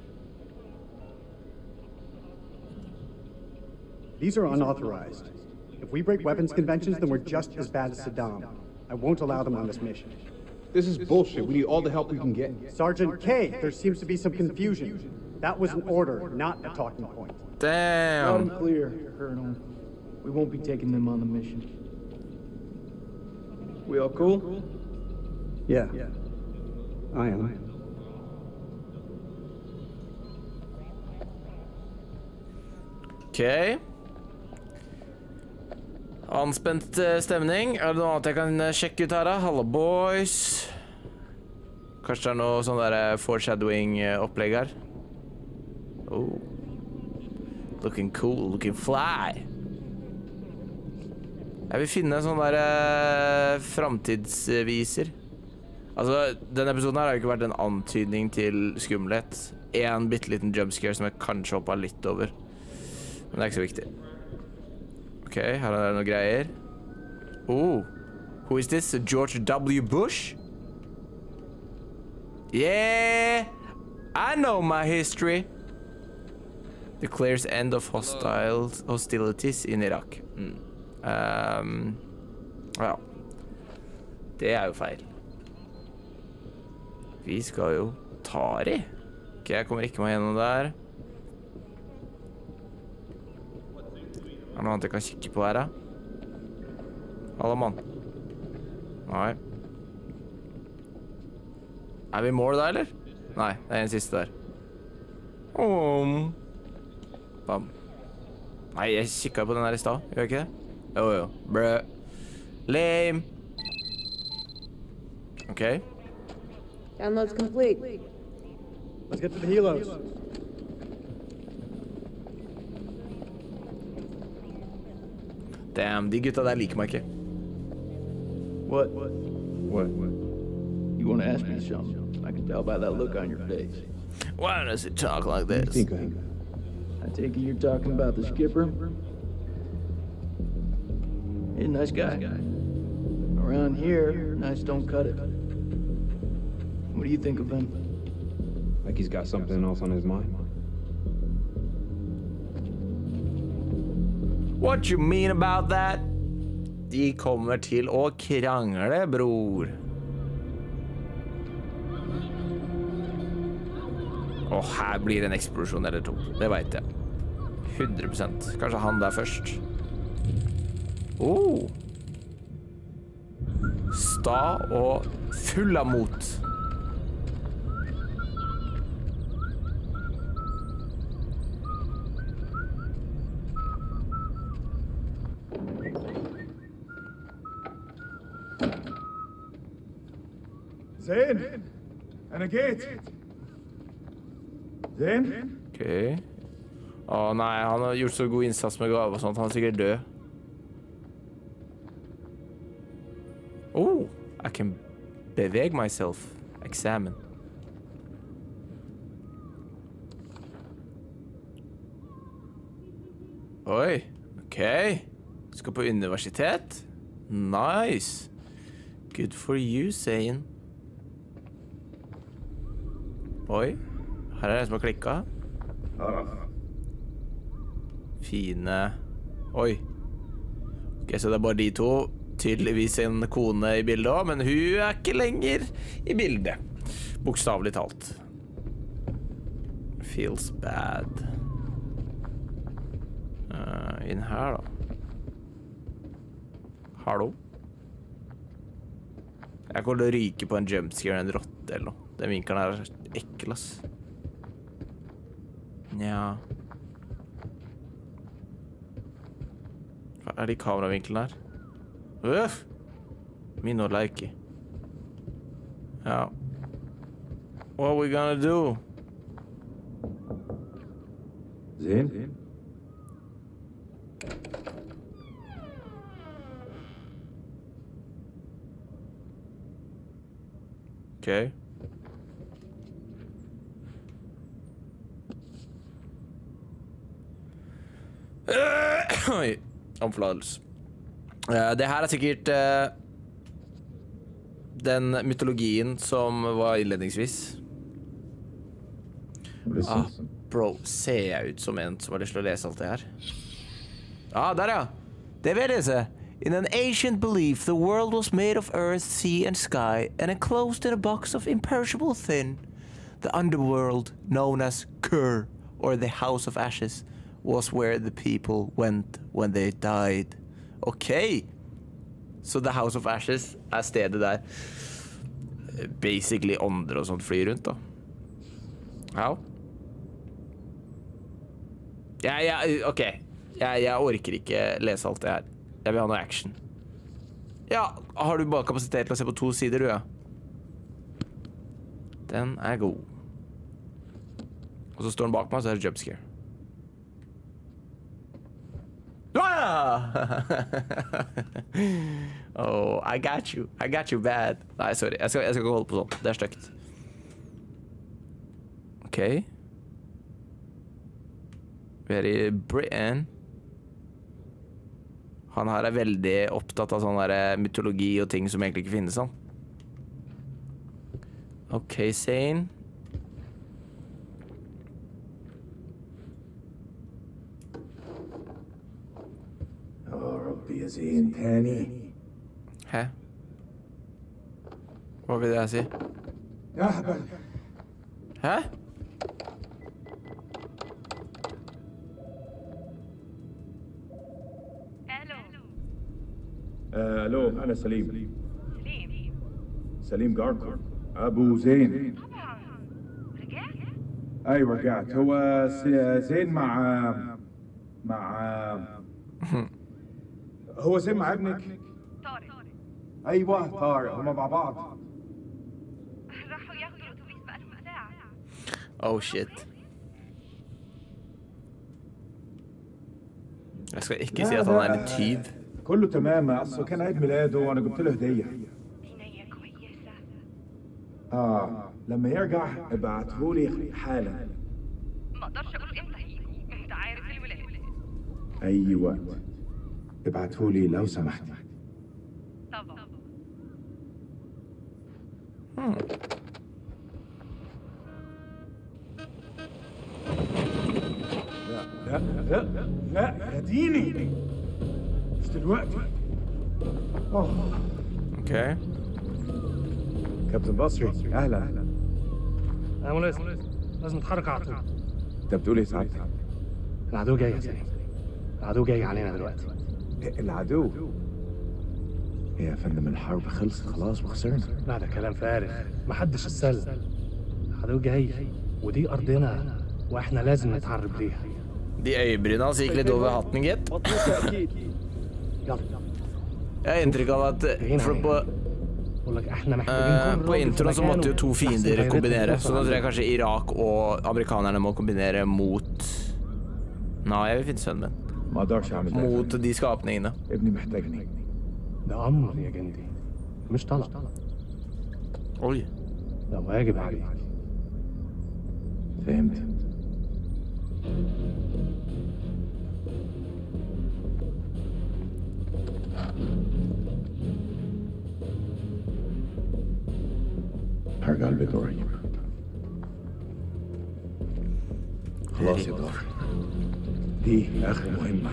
These are unauthorized. If we break weapons conventions, then we're just as bad as Saddam. I won't allow them on this mission. This is bullshit. We need all the help we can get. Sergeant K, there seems to be some confusion. That was an order, not a talking point. Damn. Loud and clear, Colonel. We won't be taking them on the mission. We all cool? Yeah. I am. Ok. Anspent stemning. Er det noe annet jeg kan sjekke ut her da? Hallo boys. Kanskje det er noe sånn der foreshadowing-opplegg her. Oh. Looking cool, looking fly. Jeg vil finne en sånn der framtidsviser. Altså, denne episoden her har jo ikke vært en antydning til skummelhet. En bitteliten jumpscare som jeg kanskje hoppet litt over. Men det er ikke så viktig. Ok, her er det noen greier. Oh, who is this? George W. Bush? Yeah, I know my history. Declares end of hostilities in Iraq. Ja. Det er jo feil. Vi skal jo ta de. Ok, jeg kommer ikke meg gjennom der. Er det noe annet jeg kan kikke på her, da? Hallo, mann. Nei. Er vi i mål der, eller? Nei, det er en siste der. Bam. Nei, jeg kikket på den her i sted. Gjør jeg ikke det? Jo. Brø. Lame. Ok. Download's complete. Let's get to the helos. Damn, de gutta der liker meg ikke. What? You want to ask me something? I can tell by that look on your face. Why does it talk like this? I take it you're talking about the skipper? He's a nice guy. Around here, nice don't cut it. What do you think of him? Like he's got something else on his mind. What you mean about that? De kommer til å krangle, bror. Og her blir en eksplosjon eller to. Det vet jeg. 100%. Kanskje han der først. Oh. Sta og full av mot. Zain! And a gate! Zain? Ok. Å nei, han har gjort så god innsats med gave og sånt. Han er sikkert død. Oh, I can bevege myself. Examine. Oi, ok. Skal på universitet. Nice. Good for you, Zane. Oi, her er det som har klikket. Fine. Oi. Ok, så det er bare de to. Tydeligvis en kone i bildet også, men hun er ikke lenger i bildet. Bokstavelig talt. Feels bad. Inn her da. Hallo? Jeg kommer til å ryke på en jumpscare en rotte eller noe. Den vinkelen her er ekkel, ass. Nja. Hva er de kameravinklene her? Uff! Min og leike. Ja. What are we gonna do? زين Okay. Oi, omfladelse. Det her er sikkert den mytologien som var innledningsvis. Bro, ser jeg ut som en som har lyst til å lese alt det her? Der ja. Det vil jeg lese. In an ancient belief, the world was made of earth, sea and sky, and enclosed in a box of imperishable tin. The underworld, known as Kur, or the House of Ashes, was where the people went when they died. Okay. Så The House of Ashes er stedet der basically ånder og sånt flyr rundt, da. Ja. Ok. Jeg orker ikke lese alt det her. Jeg vil ha noe action. Ja, har du bare kapasitet til å se på 2 sider, du, ja? Den er god. Og så står den bak meg, så er det jumpscare. Oh, I got you bad. Nei, sorry, jeg skal ikke holde på sånn. Det er støkt. Ok. Vi er i Britain. Han her er veldig opptatt av sånn der mytologi og ting som egentlig ikke finnes sånn. Ok, Zane. ربي يا زين تاني. Hæ? Hva vil jeg si? يا هبل. Hæ? الو انا سليم. سليم جاركو ابو زين. رجعت؟ ايوه رجعت. هو زين مع هو زين مع ابنك؟ طارق. ايوه طارق، هما مع بعض. راحوا ياخدوا الاتوبيس بقالهم ساعة. Oh shit. Jeg skal ikke si at han er en tyv. كله تمام، اصله كان عيد ميلاده وانا جبت له هديه. لما يرجع ابعتهولي حالا. ما اقدرش اقول امتى هيجي، انت عارف الولاد. اي وقت ابعتهولي لو سمحت. طبعا. لا يا ديني مش دلوقتي. اوكي. كابتن بصري اهلا. انا لازم نتحرك على طول. انت بتقول ايه سعادتك؟ العدو جاي يا سليم. العدو جاي علينا دلوقتي. العدو؟ ايه يا فندم، الحرب خلصت خلاص وخسرنا. لا ده كلام فارغ، محدش اتسلى. العدو جاي ودي ارضنا واحنا لازم نتعرب ليها. De øyebrynene hans gikk litt over hatten, gitt. Jeg har inntrykk av at på introen så måtte jo 2 fiender kombinere, så nå tror jeg kanskje Irak og amerikanerne må kombinere mot... Nei, jeg vil finne sønnen min. Mot de skapningene. ده أمر يا جندي مش طلب. Oi. ده واجب عليك. فهمت. هرجع البيت قريب. خلاص يا دار. دي آخر مهمة.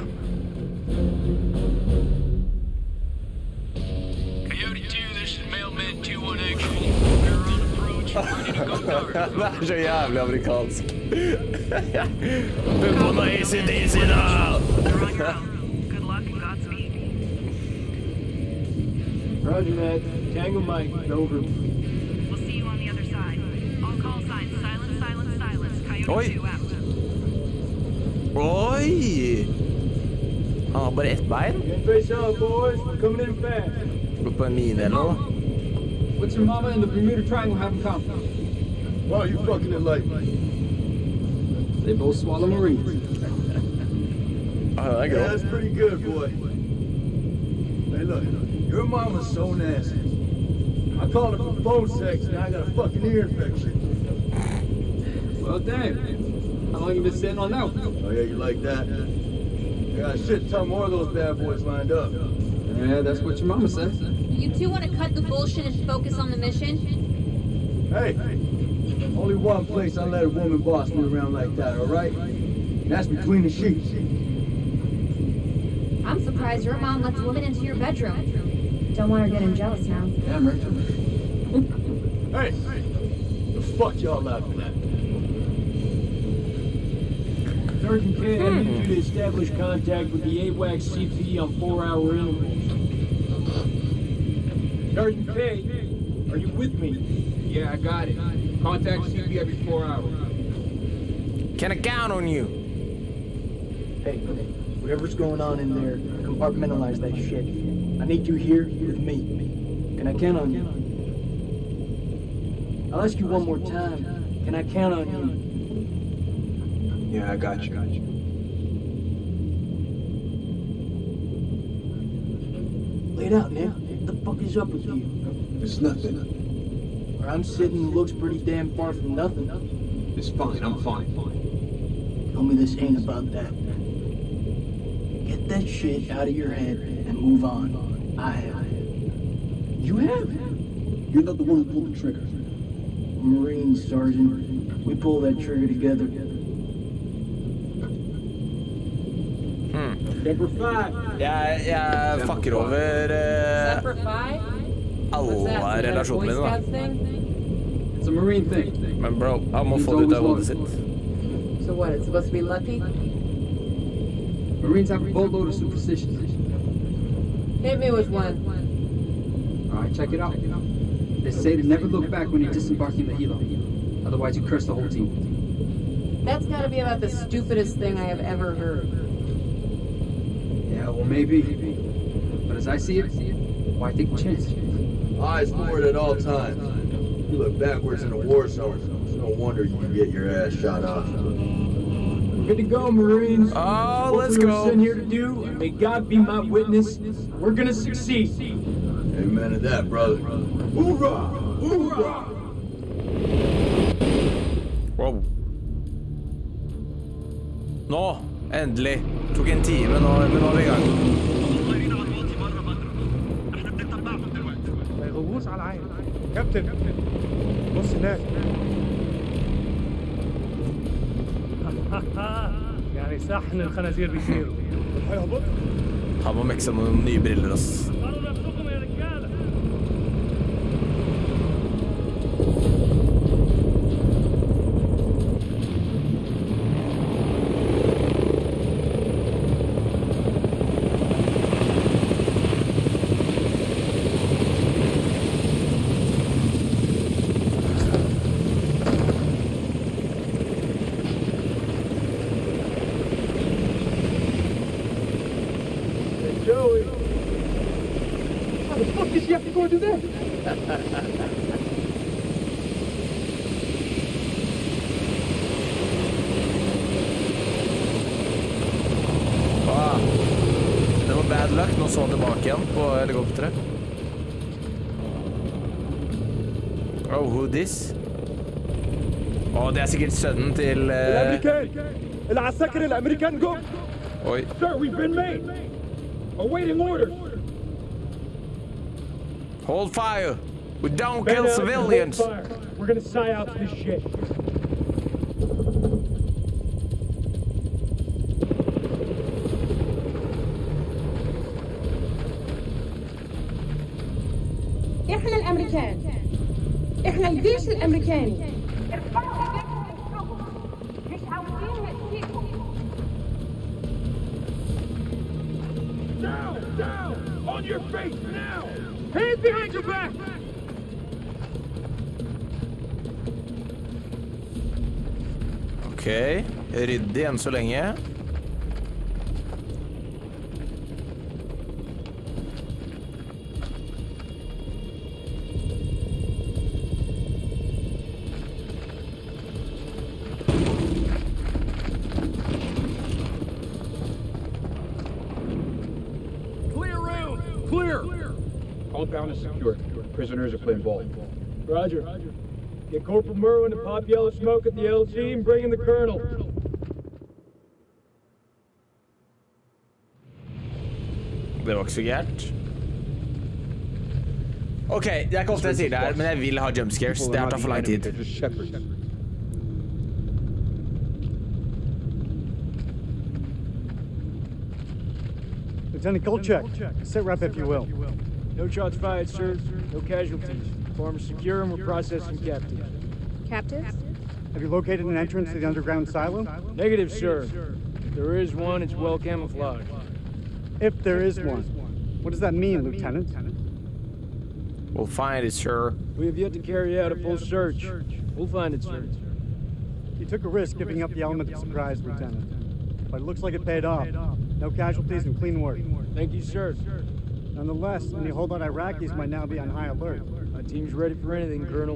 Coyote 2, this is Mailman 2-1 actual. We're on approach, ready to go dark. Det er så jævlig amerikansk. Putt på noe ACDC da! Good luck and Godspeed. Roger that. Tango Mike, over. We'll see you on the other side. All call signs, silence, silence, silence. Coyote Oi. 2 out. Oi! Han har bare ett bein. Get face up, boys. We're coming in fast. Gått på en mine eller noe. What's your mama and the Bermuda Triangle having conflict? Why are you fucking enlightened? They both swallow Marines. Oh, Yeah, that's pretty good, boy. Hey, look, your mama's so nasty. I called her for phone sex and I got a fucking ear infection. Well, damn. How long you been sitting on that one? Oh, yeah, you like that? I got a shit ton more of those bad boys lined up. Yeah, that's what your mama said. You two want to cut the bullshit and focus on the mission? Hey, only one place I let a woman boss me around like that, all right? That's between the sheets. I'm surprised your mom lets women into your bedroom. Don't want her getting jealous now. Damn right. Hey, the fuck y'all laughing at? Sergeant K, I need you to establish contact with the AWACS CP on 4-hour intervals. Sergeant K, are you with me? Yeah, I got it. Contact CP every 4 hours. Can I count on you? Hey, whatever's going on in there, compartmentalize that shit. I need you here with me. Can I count on you? I'll ask you one more time. Can I count on you? Yeah, I got you. Lay it out, Nick. What the fuck is up with you? It's nothing. Where I'm sitting looks pretty damn far from nothing. It's fine, I'm fine. Tell me this ain't about that. Get that shit out of your head and move on. I have. You have? You're not the one who pulled the trigger. Marine Sergeant. We pull that trigger together. Semper Fi. Jeg fucker over Semper Fi? alle relasjonene mine, da. It's a Marine thing. Men bro, han må få det ut av hodet sitt. So what, it's supposed to be lucky? Marines have a boatload of superstitions. Hit me with one. All right, check it out. They say to never look back when you're disembarking the helo. Otherwise, you curse the whole team. That's gotta be about the stupidest thing I have ever heard. Yeah, well, maybe. But as I see it, why take a chance? Eyes forward at all times. You look backwards in a war zone. It's no wonder you can get your ass shot off. Good to go, Marines. Oh, What let's we were go. sent here to do, and may God be my witness, we're gonna succeed. Amen to that, brother. Hoorah! Hoorah! Wow. Nå, endelig. Tok en time, men nå er vi i gang. ما يغوص على العين. كابتن بص هناك. يعني صحن الخنازير بيطيروا. هيهبط. Han må mekse noen nye briller, ass. اختاروا نفسكم يا رجاله. Joey. How the fuck did you have to go and do that? Det var bad luck. Nå så han tilbake igjen på helikopteret. Oh, who this? Det sikkert sønnen til... العساكر الأمريكان جم. Oi. Sir, we've been made. Awaiting orders. Hold fire. We don't kill civilians. We're gonna sigh out this shit. احنا الامريكان احنا الجيش الامريكاني مش عاوزين نأذيكم Down! On your face now! Hands behind your back! Ok, ryddig enn så lenge. Compound is secure. Prisoners are playing ball. Roger. Get Corporal Merwin to pop yellow smoke at the LG and bring in the Colonel. Det var ikke så gærent. Ok, det er ikke ofte jeg sier det her, men jeg vil ha jumpscares. Det har tatt for lang tid. Lieutenant Kolchak, sit rep if you will. No shots fired, sir. No casualties. Farm is secure and we're processing captives. Captives? Have you located an entrance to the underground silo? Negative, sir. If there is one, it's well camouflaged. If there is one. What does that mean, Lieutenant? We'll find it, sir. We have yet to carry out a full search. We'll find it, sir. You took a risk giving up the element of surprise, Lieutenant. But it looks like it paid off. No casualties and clean work. Thank you, sir. Nonetheless, any holdout Iraqis might now be on high alert. My team's ready for anything, Colonel.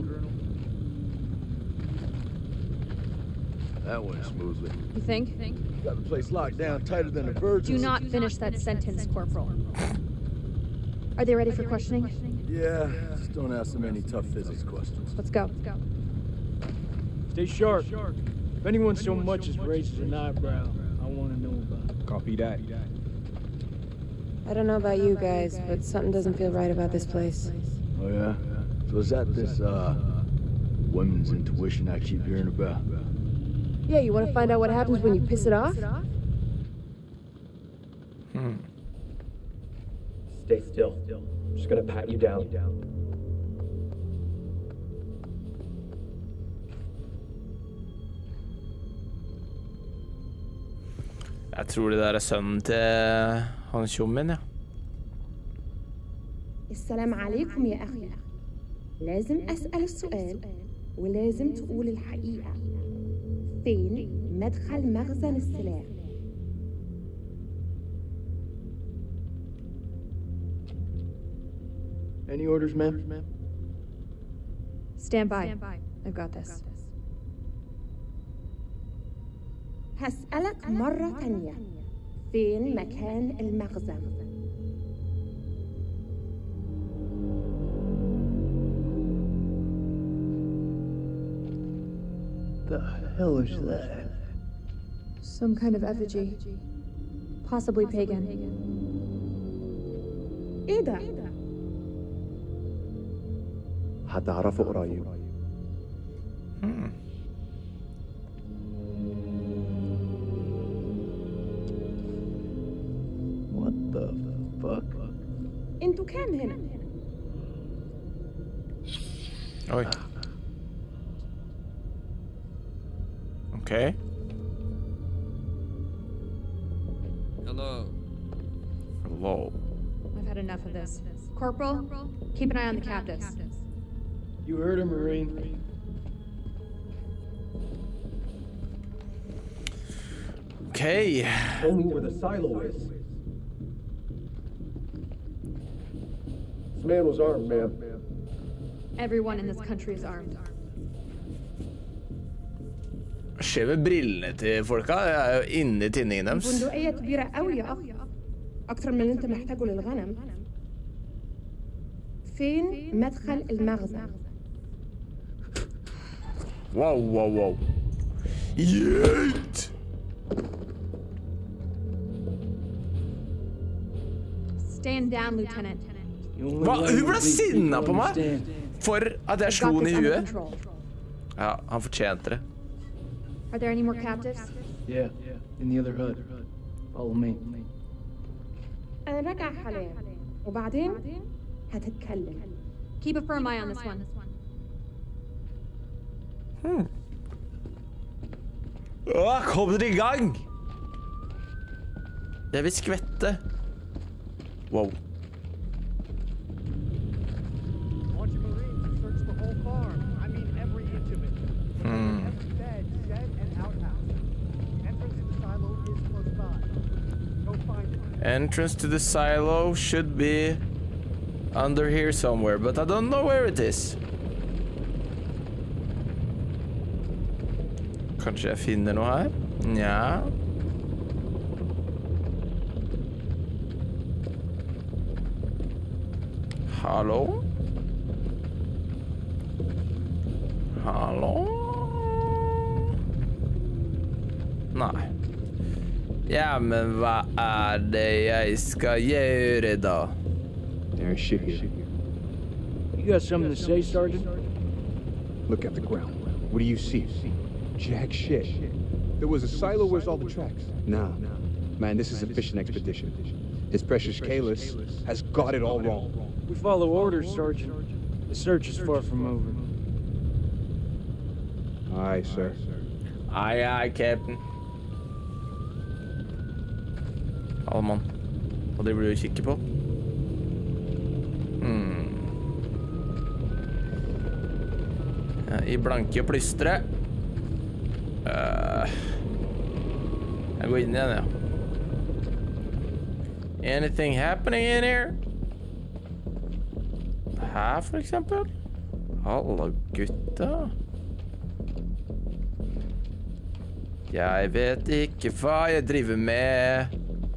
That went smoothly. You think? Got the place locked down tighter than a bird's. Do not finish that sentence, Corporal. Are they ready for questioning? Yeah, just don't ask them any tough physics questions. Let's go. Stay sharp. If anyone so much as raises an eyebrow, I want to know about it. Copy that. I don't know about you guys, but something doesn't feel right about this place. Oh yeah? So is that this, women's intuition I keep hearing about? Yeah, you want to find out what happens when you piss it off? Stay still. I'm just gonna pat you down. Jeg tror det der er sønnen til han tjommen, ja. السلام عليكم يا أخي. لازم أسأل السؤال ولازم تقول الحقيقة. فين مدخل مخزن السلاح؟ Any orders, ma'am? Stand by. I've got this. هسألك مرة تانية. فين مكان المخزن؟ The hell is that? Some kind of effigy. Possibly pagan. إيه ده؟ هتعرفه قريب. What the fuck? انتوا كام هنا؟ Oi. Okay. Hello. I've had enough of this. Corporal, keep an eye on the captives. You heard her, Marine. Okay. Tell me where the silo is. This man was armed, ma'am. Everyone in this country is armed. Skjer med brillene til folka? Det er jo inni tinningen deres. بندقية كبيرة قوي يا أخي. أكتر من اللي أنت محتاجه للغنم. فين مدخل المخزن؟ Wow, wow, wow. Yeet! Stand down, Lieutenant. Hva? Hun ble sinna på meg for at jeg slo henne i huet. Ja, han fortjente det. Are there any more captives? Yeah, in the other hut. Follow me. أنا راجع حاليا وبعدين هتتكلم. Keep a firm eye on this one. Kom dere i gang! Jeg vil skvette. Wow. Want your Marines to search the whole farm. I mean every inch of it. Every bed, shed, and outhouse. Entrance to the silo is close by. Go find it. Entrance to the silo should be under here somewhere, but I don't know where it is. Kanskje jeg finner noe her? Nja. Hallo? Hallo? Nei. Ja, men hva er det jeg skal gjøre da? There's shit here. You got something to say, Sergeant? Look at the ground. What do you see? Jack shit. There was a silo. Where's all the tracks? Nah. Man, this is a fishing expedition. His precious Kalis has got it all wrong. We follow orders, Sergeant. The search is far from over. Aye, sir. Aye, aye, Captain. Allmann. Hva driver du og kikker på? Ja, i blanke plystre. Jeg går inn igjen, ja. Anything happening in here? Her, for eksempel? Hallo, gutta. Jeg vet ikke hva jeg driver med.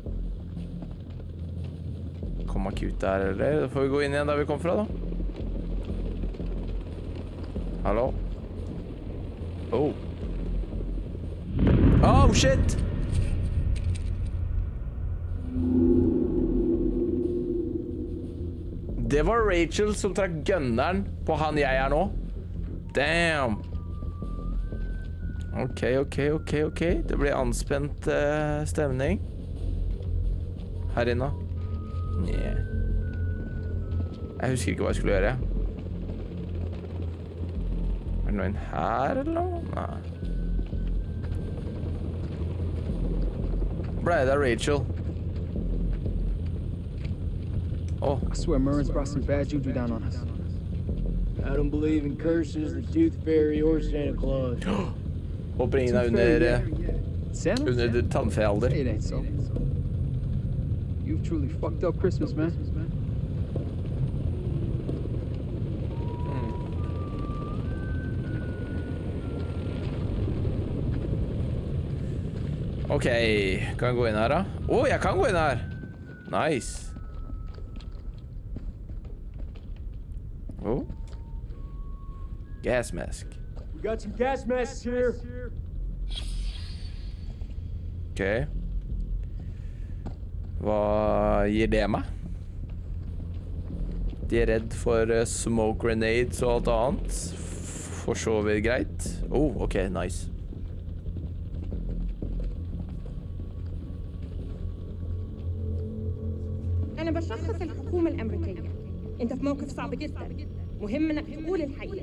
Kom ikke ut der, eller? Da får vi gå inn igjen der vi kom fra, da. Hallo? Oh. Oh, shit! Det var Rachel som trakk gunneren på han jeg er nå. Damn. Ok. Det blir anspent stemning. Her inne. Nei. Jeg husker ikke hva jeg skulle gjøre. Er det noen her, eller noe? Nei. Ble det Rachel? Oh. I swear Murren's brought some bad juju down on us. I don't believe in curses, the Tooth Fairy, or Santa Claus. Håper ingen er under tannfealder. It ain't so. You've truly fucked up Christmas, man. Ok, kan jeg gå inn her da? Åh, jeg kan gå inn her! Nice. Oh. Gas mask. We got some gas masks here. Ok. Hva gir det meg? De er redd for smoke grenades og alt annet. For så vidt greit. Oh, ok, nice. أنا بشخص الحكومة الأمريكية. أنت في موقف صعب جدا. مهم إنك تقول الحقيقة.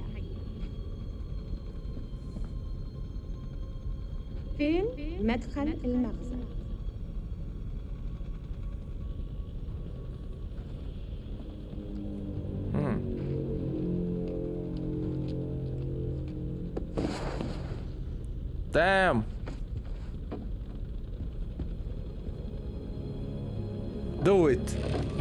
فين مدخل المخزن؟ Damn. Do it.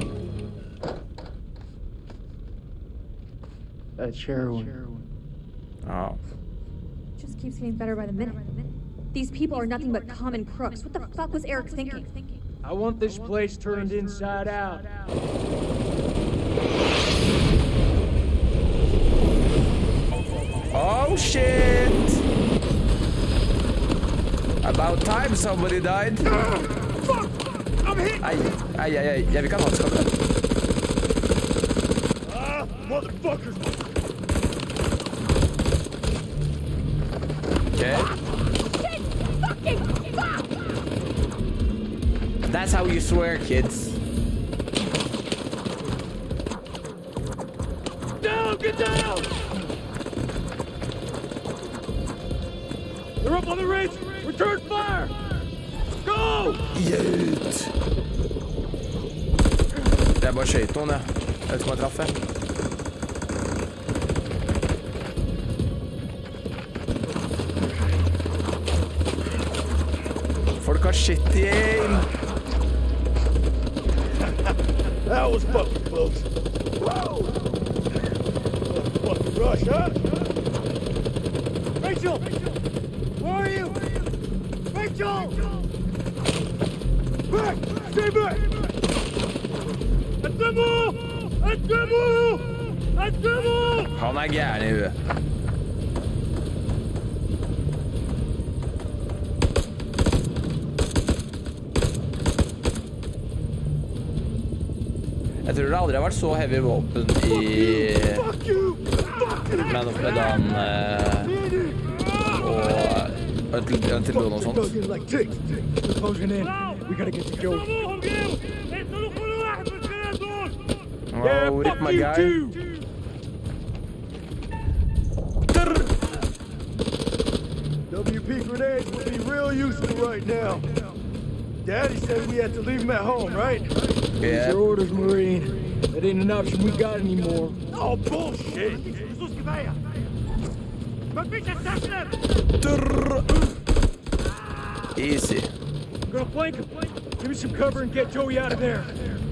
That's heroin. Oh. Just keeps getting better by the minute. These people are nothing but common crooks. What the fuck was Eric thinking? I want this place turned inside out. Oh shit! About time somebody died. Fuck! I'm hit! Ei. Ja, vi kan avskape det. Motherfuckers! Okay. That's how you swear, kids. Down! Get down! They're up on the ridge! Return fire! Go! Gjøt! Det bare skjøt noen, jeg. Jeg vet ikke om jeg traff, jeg. Folk har shitty aim! That was fucking close. Whoa! Fucking rush, huh? Rachel! Where are you? Rachel! Back! Stay back! Han gæren i huet. Jeg tror det aldri har vært så heavy våpen i Man of Medan og Until Dawn og sånt. Oh, rip my guy. WP grenades would be real useful right now. Daddy said we had to leave them at home, right? Yeah. Your orders, Marine. That ain't an option we got anymore. Oh, bullshit! Easy. I'm gonna flank him. Give me some cover and get Joey out of there.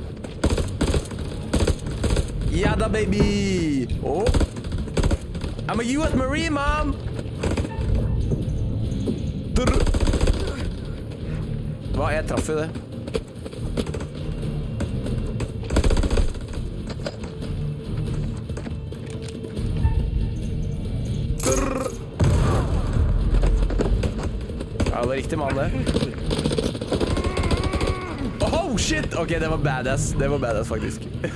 Yada, baby! Oh. I'm a U.S. Marine, Mom! Hva? Jeg traff jo det. Ja, det var riktig mann, det. Oh, shit! Ok, det var badass. Det var badass, faktisk.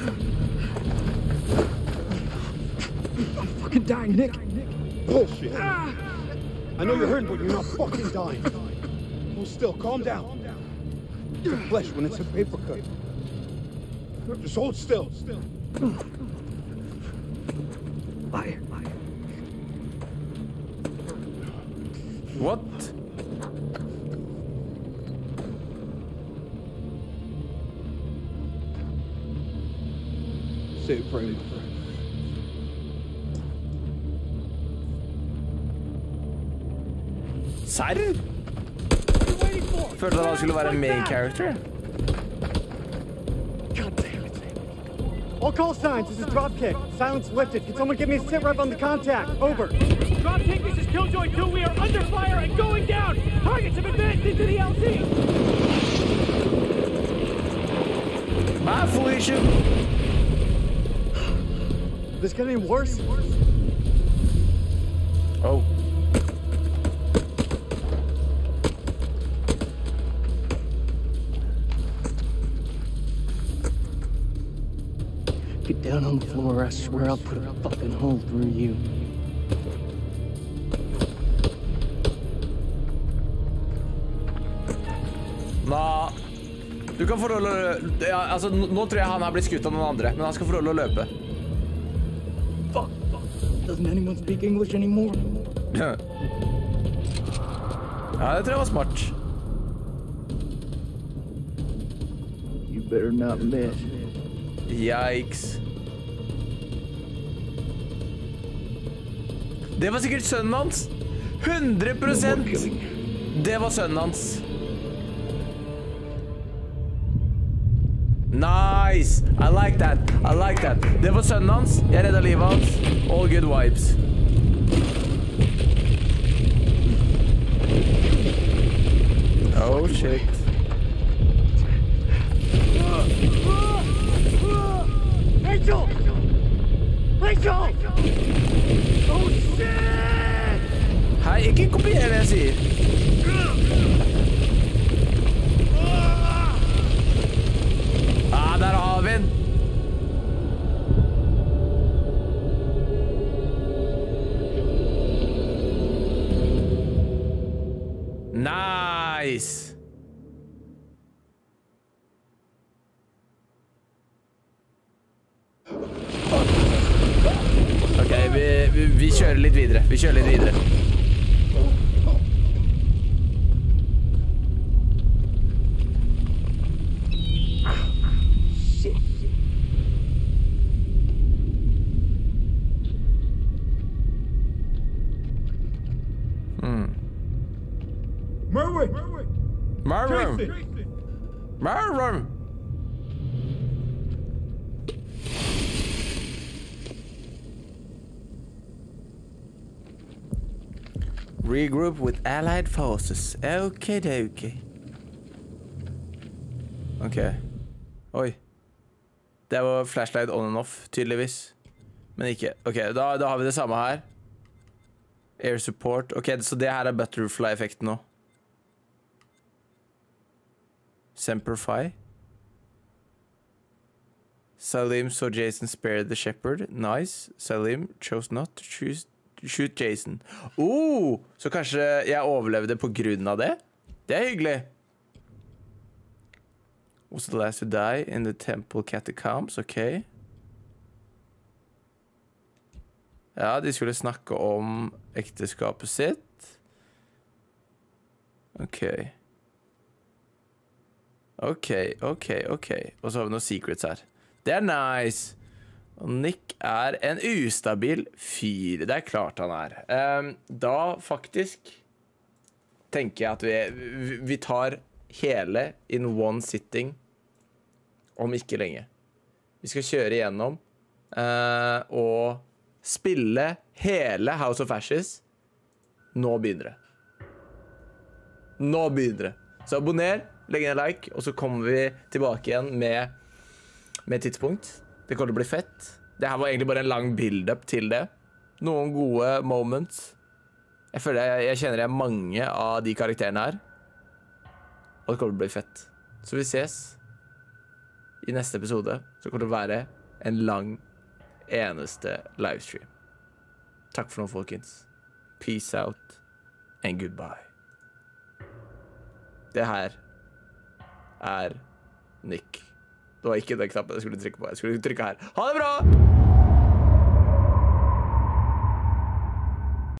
I'm fucking dying, Nick. Bullshit. I know you're hurting, but you're not fucking dying. Hold still. Calm down. It's flesh when it's a paper cut. Just hold still. What? Say a prayer, my friend. Serr? Følte han skulle være en main character. All call signs, this is Dropkick. Silence lifted. Can someone give me a sit rep on the contact? Over. Dropkick, this is Killjoy 2. We are under fire and going down. Targets have advanced into the LZ. Bye, Felicia. This get any worse? Oh. Get down on the floor, I swear I'll put a fucking hole through you. Nå, du kan få lov å løpe. Ja, altså, nå tror jeg han har blitt skutt av noen andre, men han skal få lov å løpe. Fuck. Doesn't anyone speak English anymore? Ja, det tror jeg var smart. You better not miss. Yikes. Det var sikkert sønnen hans. 100%. Det var sønnen hans. Nice. I like that. I like that. Det var sønnen hans. Jeg reddet livet hans. All good vibes. Oh shit. Rachel! Rachel! Oh shit! ikke kopier det jeg sier. Der har vi den. Nice. Ok, vi kjører litt videre. Vi kjører litt videre. Marvin! Regroup with allied forces. Okay. Ok. Oi. Det var flashlight on and off, tydeligvis. Men ikke. Ok, da har vi det samme her. Air support. Ok, så det her er butterfly-effekten nå. Semperfi. Salim saw Jason spare the shepherd. Nice. Salim chose not to shoot Jason. Så kanskje jeg overlevde på grunn av det? Det er hyggelig. Was the last to die in the temple catacombs? Ok. Ja, de skulle snakke om ekteskapet sitt. Ok. Og så har vi noen secrets her. Det er nice. Og Nick er en ustabil fyr. Det er klart han er. Da faktisk tenker jeg at vi tar hele in one sitting om ikke lenge. Vi skal kjøre igjennom og spille hele House of Ashes. Nå begynner det. Så abonner, legg en like, og så kommer vi tilbake igjen med tidspunkt. Det kommer til å bli fett. Det her var egentlig bare en lang build-up til det. Noen gode moments. Jeg føler jeg kjenner igjen mange av de karakterene her. Og det kommer til å bli fett. Så vi ses i neste episode. Så kommer det til å være en lang, eneste livestream. Takk for nå, folkens. Peace out and goodbye. Det her er Nick. Det var ikke den knappen jeg skulle trykke på. Jeg skulle trykke her. Ha det bra!